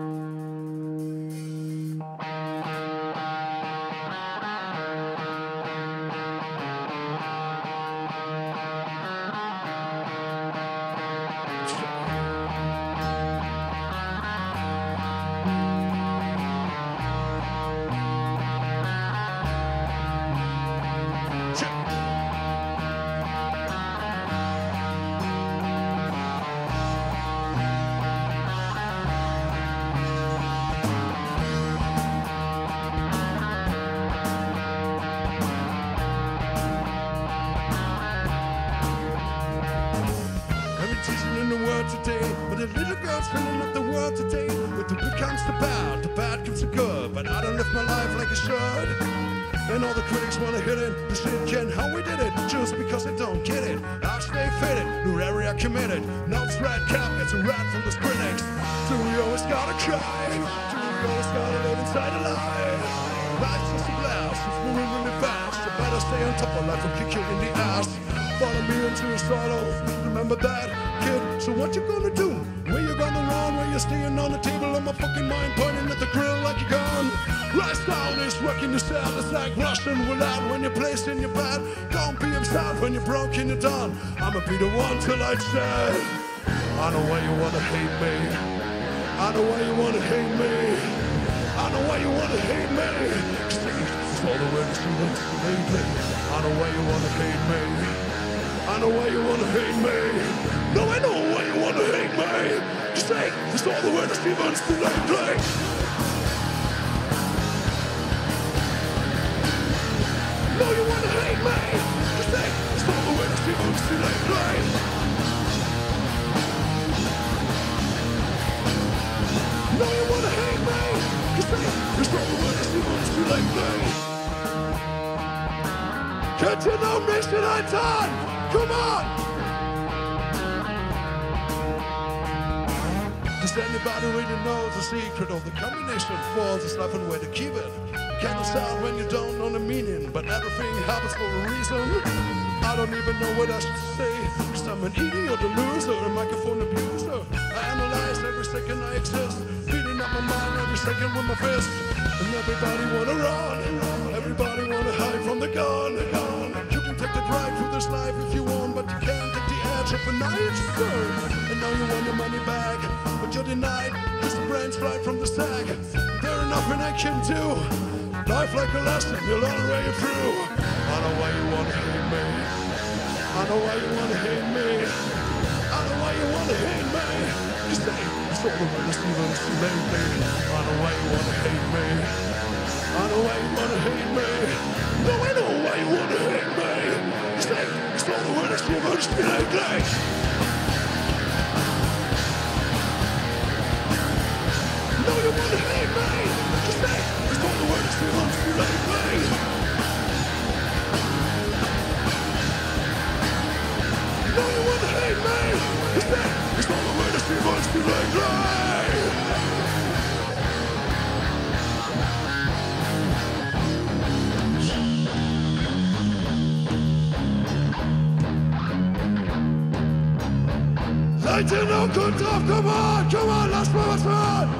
And all the critics wanna hit it. The shit can how we did it, just because they don't get it. I stay fitted, new area committed. No threat cap, it's a rat from the critics. Do we always gotta cry? Do we always gotta live inside a lie? Life's just a blast, it's moving really fast. So better stay on top of life or kick you in the ass. Follow me into your sorrow, remember that, kid. So what you gonna do? Where you gonna run? Where you staying on the table of my fucking mind, pointing at the grill like you're gone? Rise down is working yourself. It's like Russian roulette when you're placed in your bed. Don't be upset when you're broken, you're done. I'ma be the one till I say, I know why you wanna hate me. I know why you wanna hate me. I know why you wanna hate me. It's all the way to see what's lately. I know why you wanna hate me. I know why you wanna hate me. No, I know why you wanna hate me. Just say, it's all the way to see what's lately. No, you wanna hate me. Just say, it's all the way to see what's lately. No, you wanna hate me. Just say, it's all the way to see what's lately. Can't you know mission undone? Come on! Does anybody really know the secret of the combination? Falls is nothing way to keep it. Can't decide when you don't know the meaning, but everything happens for a reason. I don't even know what I should say, cause I'm an idiot, a loser, a microphone abuser. I analyze every second I exist, beating up my mind every second with my fist. And everybody wanna run, everybody wanna hide from the gun. You can take the drive through this life if you want, but you can't take the edge of a knife. And now you want your money back, but you're denied, cause the brains fly from the sack. There's nothing I can do. Life like a lesson, you'll learn the way through. I know why you wanna hate me. I know why you wanna hate me. I know why you wanna hate me. You say, it's all the way to see what's lately. I know why you wanna hate me. I know why you wanna hate me. No, I know why you wanna hate me. You say, it's all the way to see what's lately. No, you wanna hate me. You say, it's all the way to see what's lately. No, you wanna hate me. You say, it's all the way to see what's lately. Seid ihr noch gut drauf? Come on, lass mal was hören!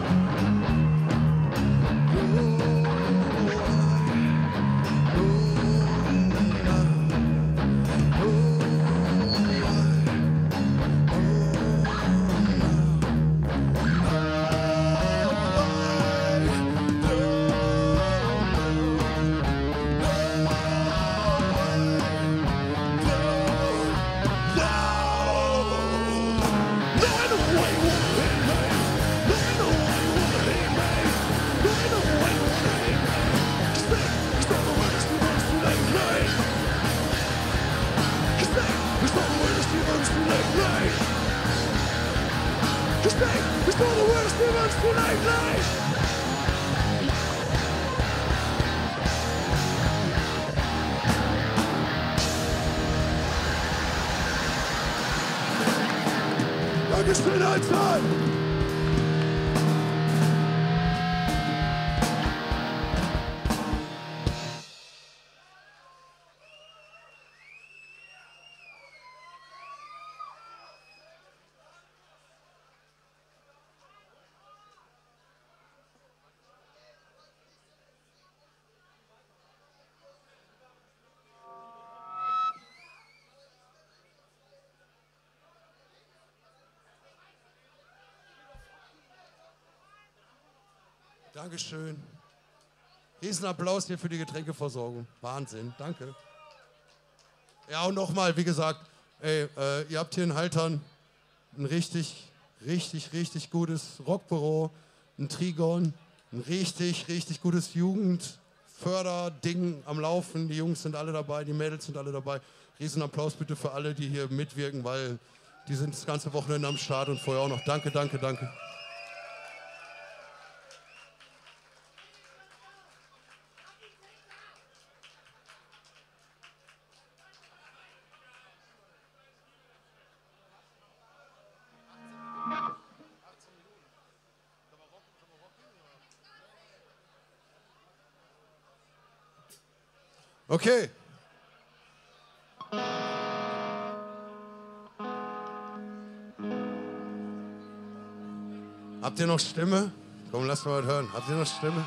Final time. Dankeschön. Riesenapplaus hier für die Getränkeversorgung. Wahnsinn, danke. Ja, und nochmal, wie gesagt, ey, ihr habt hier in Haltern ein richtig gutes Rockbüro, ein Trigon, ein richtig gutes Jugendförderding am Laufen. Die Jungs sind alle dabei, die Mädels sind alle dabei. Riesenapplaus bitte für alle, die hier mitwirken, weil die sind das ganze Wochenende am Start und vorher auch noch. Danke, danke, danke. Okay. Habt ihr noch Stimme? Komm, lasst mal was hören. Habt ihr noch Stimme?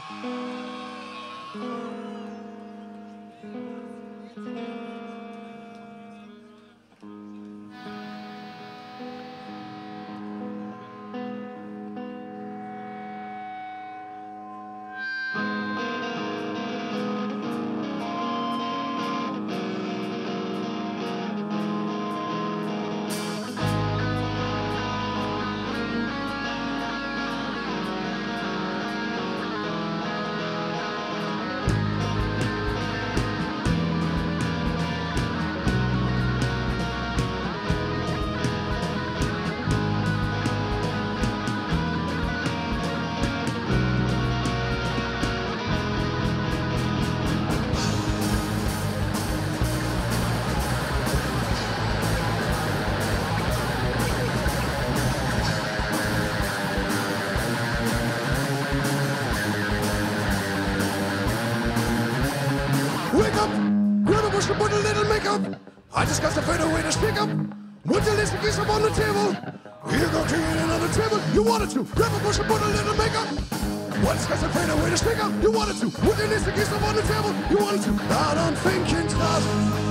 Put a little makeup. I just got to fade away to speak up. Would you listen to some on the table? Here go king on the table. You wanted to. Grab a bush and put a little makeup. I just got to fade away to speak up. You wanted to. Would you listen to some on the table? You wanted to. I don't think it's tough.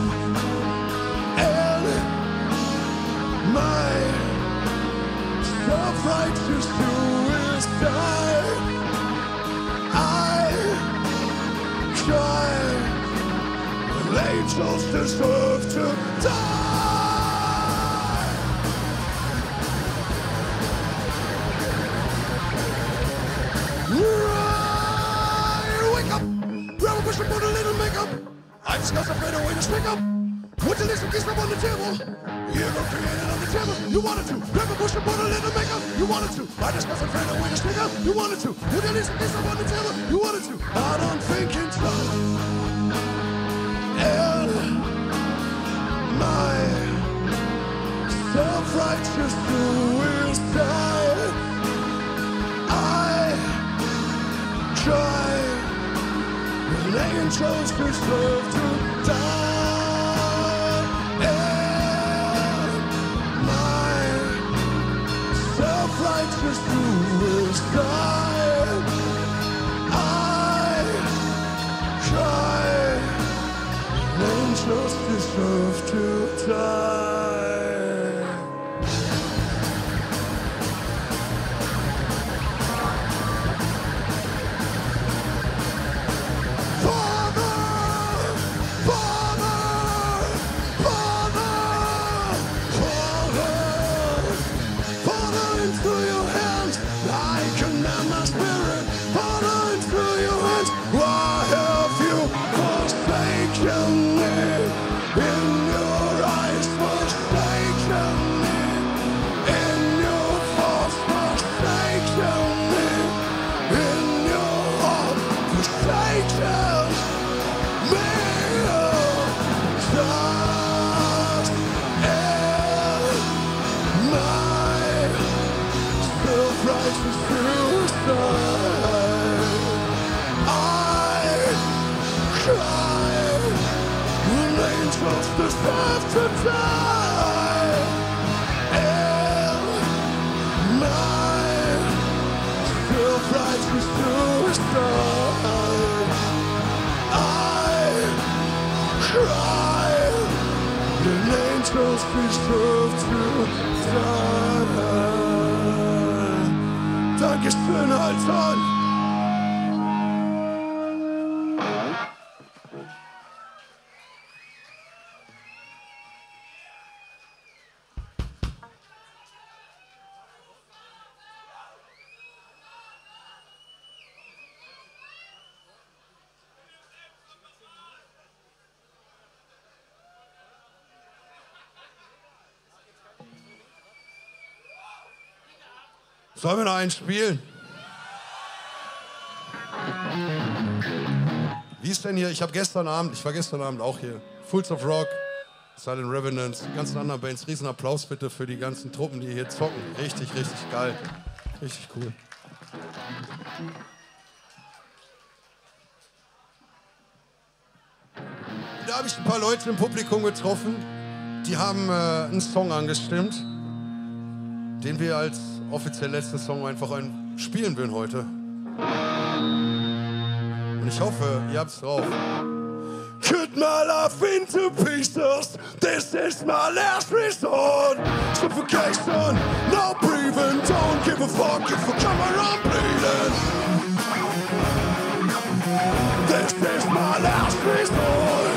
And my self-righteous suicide. I try. Angels deserve to die. Right, wake up. Grab a bush and put a little makeup. I just got some better way to speak up. Would you listen to some on the table? Here go creating on the table. You wanted to. Grab a bush and put a little makeup. You wanted to. I just got some better way to speak up. You wanted to. Would you listen to some on the table? You wanted to. I don't think it's love. And my self-righteous suicide. I try, when angels deserve to die. And my self-righteous suicide. I try. Angels deserve to die. Father, Father, Father, Father, Father, into your hands I command my spirit. Father, into your hands. Why have you forsaken me? In your eyes, forsaken me. In your thoughts, forsaken me. In your heart, forsaken me. Just in my deserve to die in my self-righteous suicide. I cry and angels deserve to die. Dankeschön, Alter. Sollen wir noch einen spielen? Wie ist denn hier? Ich war gestern Abend auch hier. Fools of Rock, Silent Revenants, die ganzen anderen Bands. Riesen Applaus bitte für die ganzen Truppen, die hier zocken. Richtig, richtig geil. Richtig cool. Da habe ich ein paar Leute im Publikum getroffen, die haben einen Song angestimmt, den wir als offiziell letzten Song einfach spielen würden heute. Und ich hoffe, ihr habt's drauf. Cut my life into pieces, this is my last resort. Suffocation, no breathing, don't give a fuck if I come around bleeding. This is my last resort.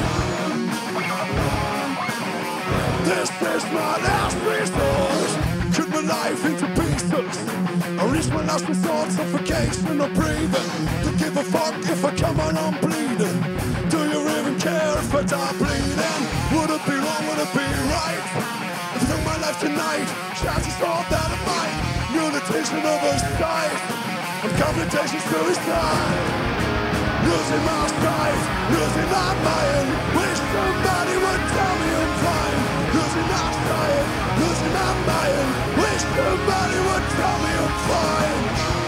This is my last resort. Cut my life into pieces. I reach my last resort, suffocation, no breathing. Don't give a fuck if I come on, I'm bleeding. Do you even care if I die bleeding? Would it be wrong, would it be right? If I took my life tonight, chances are that I might. Mutation of a sight, and complication suicide. Losing my sight, losing my mind. Wish somebody would tell me I'm fine. Losing my sight, losing my mind. Wish somebody would tell me I'm fine.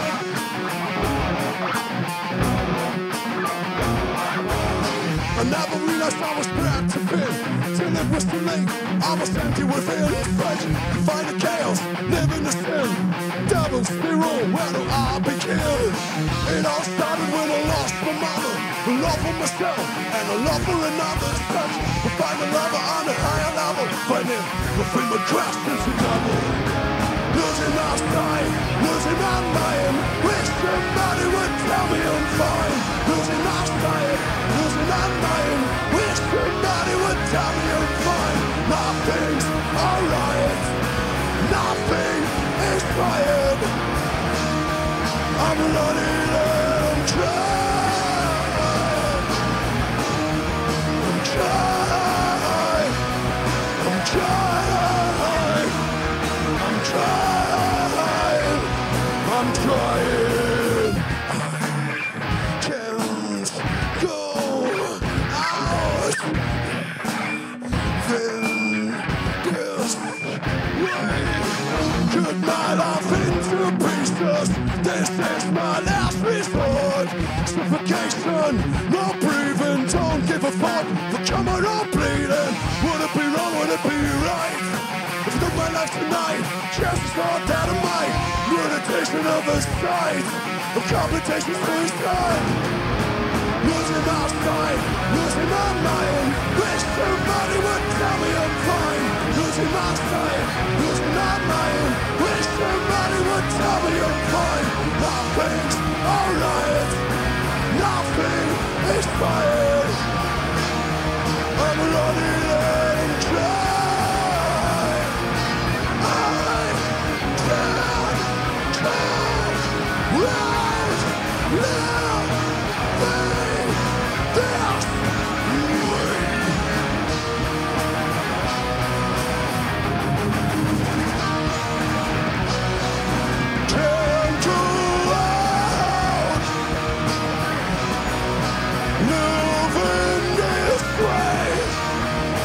I never realized I was bad to feel. Till it was too late, I was empty within. Fighting, find the chaos, living the sin. Devil's spiral, where do I begin? It all started when I lost my mother. A love for myself and a love for another's touch. I find a lover on a higher level. Finding within my questions and double. Losing my sight, losing my mind. Wish somebody would tell me I'm fine. Losing my sight, losing my mind. Wish somebody would tell me I'm fine. Nothing's alright. Nothing is quiet. I'm running and I'm trying. I'm trying. I'm trying. I'm trying. I'm trying. I can't go out this way. Cut my life into pieces. This is my last resort. Suffocation, no breathing. Don't give a fuck. But come on, I'm bleeding. Would it be wrong? Would it be right? If I took my life tonight, chances are that I might. Mutation of a sight, a complication suicide. Losing my sight, losing my mind. Wish somebody would tell me I'm fine. Losing my sight, losing my mind. Wish somebody would tell me I'm fine. Nothing's alright. Nothing is fine. I'm running and I'm trying. I can't turn round now. This way. Can't go out. Moving this way.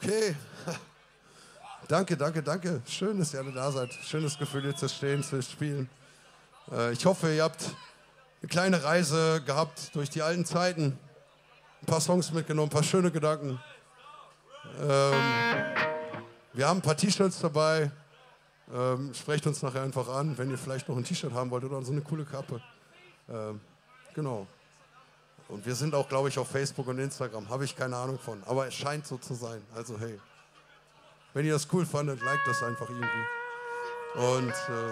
Okay. Danke, danke, danke. Schön, dass ihr alle da seid. Schönes Gefühl, hier zu stehen, zu spielen. Ich hoffe, ihr habt eine kleine Reise gehabt durch die alten Zeiten. Ein paar Songs mitgenommen, ein paar schöne Gedanken. Wir haben ein paar T-Shirts dabei. Sprecht uns nachher einfach an, wenn ihr vielleicht noch ein T-Shirt haben wollt oder so eine coole Kappe. Genau. Und wir sind auch, glaube ich, auf Facebook und Instagram. Habe ich keine Ahnung von. Aber es scheint so zu sein. Also hey, wenn ihr das cool fandet, liked das einfach irgendwie. Und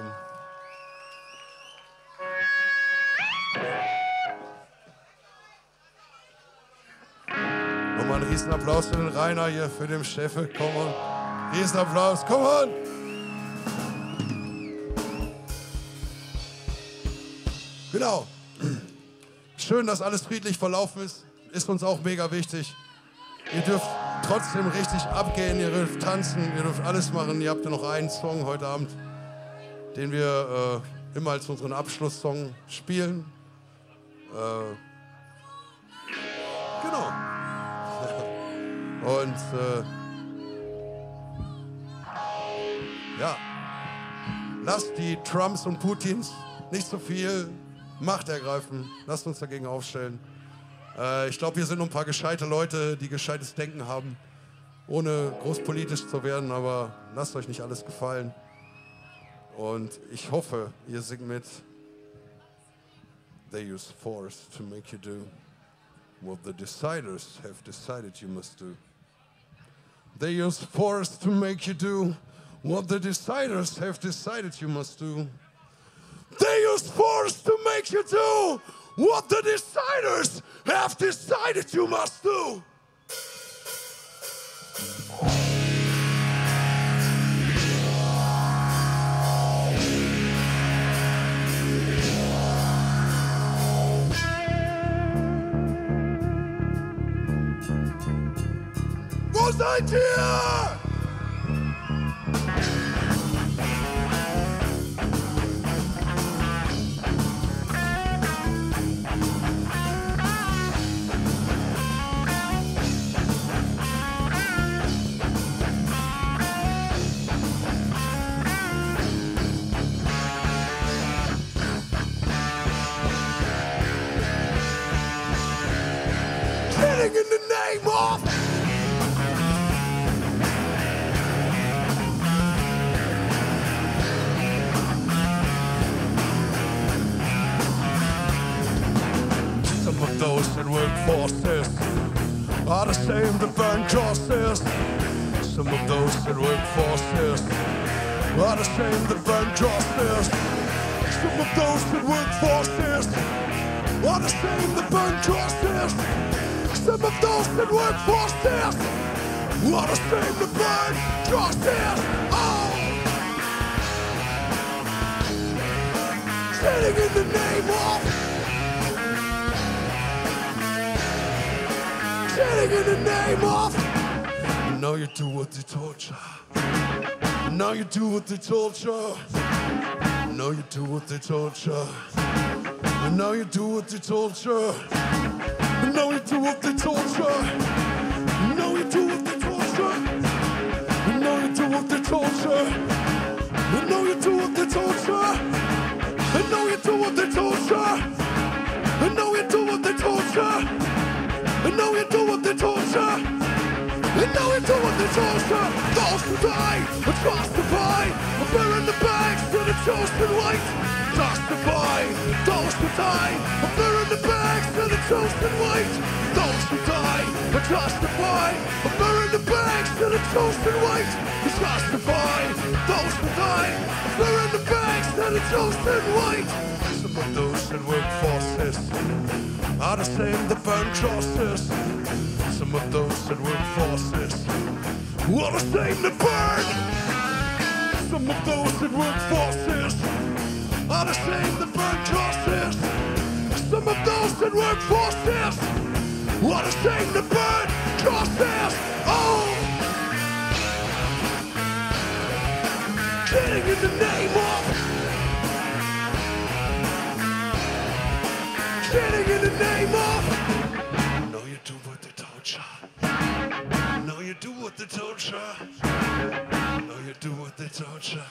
nochmal einen Riesenapplaus für den Rainer hier, für den Chef. Komm on. Riesenapplaus, komm on. Genau. Schön, dass alles friedlich verlaufen ist. Ist uns auch mega wichtig. Ihr dürft trotzdem richtig abgehen, ihr dürft tanzen, ihr dürft alles machen. Ihr habt ja noch einen Song heute Abend, den wir immer als unseren Abschlusssong spielen. Genau. Und ja, lasst die Trumps und Putins nicht so viel Macht ergreifen. Lasst uns dagegen aufstellen. Ich glaube, wir sind ein paar gescheite Leute, die gescheites Denken haben, ohne großpolitisch zu werden, aber lasst euch nicht alles gefallen. Und ich hoffe, ihr singt mit. They use force to make you do what the deciders have decided you must do. They use force to make you do what the deciders have decided you must do. They use force to make you do what the deciders have decided you must do. Wo seid ihr? In the name of some of those that work forces are the same that burn crosses. Some of those that work forces are the same that burn crosses. Some of those that work forces are the same that burn crosses. Some of those that work forces are the same that burn crosses. Oh! Standing in the name of. Standing in the name of. Now you do what they told you. Now you do what they told you. Now you do what they told you. And now you do what they told you. And now you do what they told you. And now you do what they told you. And now you do what they told you. And now you do what they told you. And now you do what they told you. And now you do what they told you. And now you do what they told you. And now you do what they told you. Those who die are justified. Are bearing the bags to the chosen white. Justify those who die. Are bearing the bags to the chosen white. Those who die are justified. Are bearing the bags to the chosen white. Justify those who die. Are bearing the bags to the chosen white. Some of those that work forces are the same that burn crosses. Some of those that work forces are the same that burn. Some of those that work forces are the same that burn crosses. Some of those that work forces are the same that burn crosses. Oh! Getting in the name of. Getting in the name of. Know you do what they told you. Know you do what they told you. No, you do what they told you.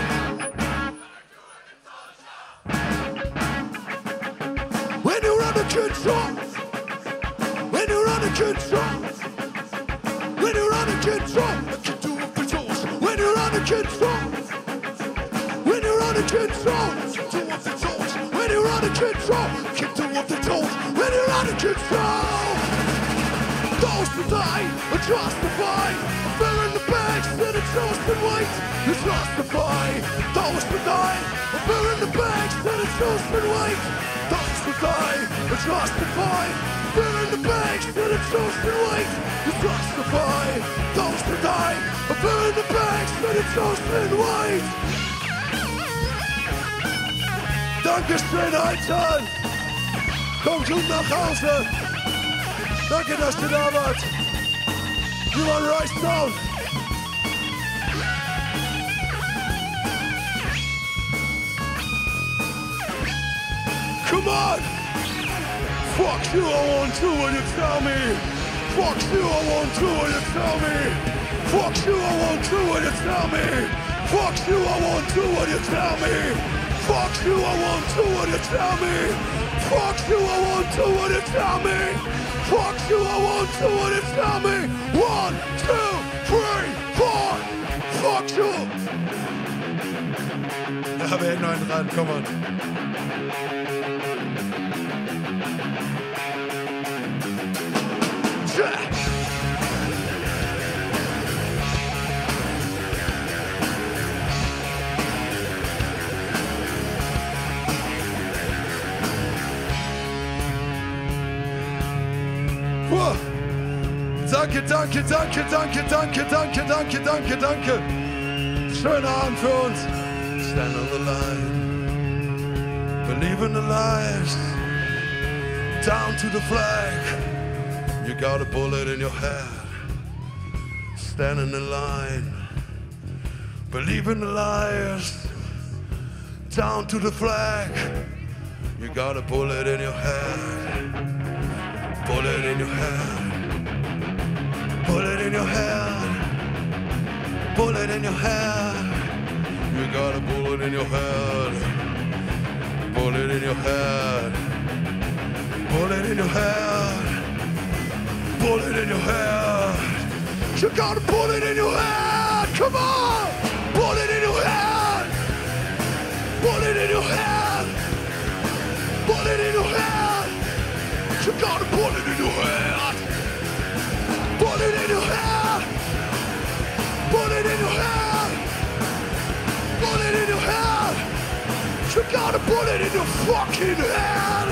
When you're under control, when you're under control, when you're under control, you do what they told you. When you're under control, when you're under control, you do what they told you. When you're under control, you do what they told you. When you're under control, those who die are justified. They're in the bags that are just and wait. You justify those who die. They're in the bags that are just and wait. Those who die are justified. They're in the bags that are just and wait. You justify those who die. They're in the bags that are just and wait. Dankeschön, Alter. Komm gut nach Hause. Danke, dass du da warst. You are right down. Come on! Fuck you, I won't do what you tell me. Fuck you, I won't do what you tell me. Fuck you, I won't do what you tell me. Fuck you, I won't do what you tell me. Fuck you, I won't do what you tell me. Fuck you, I won't do what you tell me. Fuck you, I won't do what you tell me. 1, 2, 3, 4. Fuck you. Da wir hätten einen dran, komm on. Danke, danke, danke, danke, danke, danke, danke, danke, danke. Schöner Abend für uns. Stand on the line. Believe in the lies. Down to the flag. You got a bullet in your head. Stand in the line. Believe in the lies. Down to the flag. You got a bullet in your head. Bullet in your head. Bullet in your head. Bullet in your head. You got a bullet in your head. Bullet in your head. Bullet in your head. Bullet in your head. You got a bullet in your head. Come on. Bullet in your head. Bullet in your head. Bullet in your head. You got a bullet in your head. Bullet in your head. Bullet in your head. Bullet in your head. You got a bullet in your fucking head.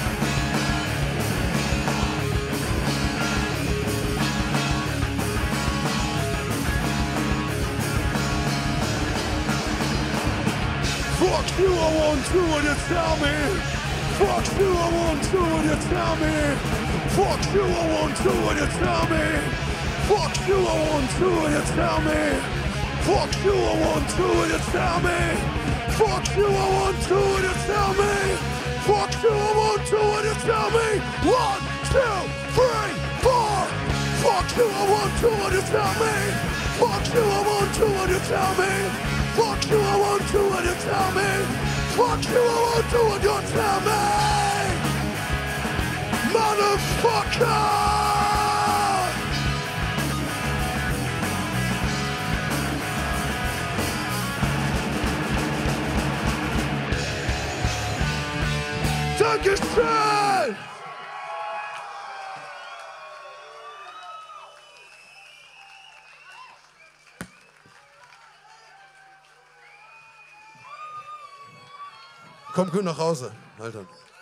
Fuck you, I won't do what you tell me. Fuck you, I won't do what you tell me. Fuck you, I won't do what you tell me. Fuck you, I won't do what you tell me. Fuck you, I won't do what you tell me. Fuck you, I won't do what you tell me. Fuck you, I won't do what you tell me. 1, 2, 3, 4. Fuck you, I won't do what you tell me. Fuck you, I won't do what you tell me. Fuck you, I won't do what you tell me. Fuck you, I won't do what you tell me. Motherfucker! Dankeschön! Komm gut nach Hause, Alter.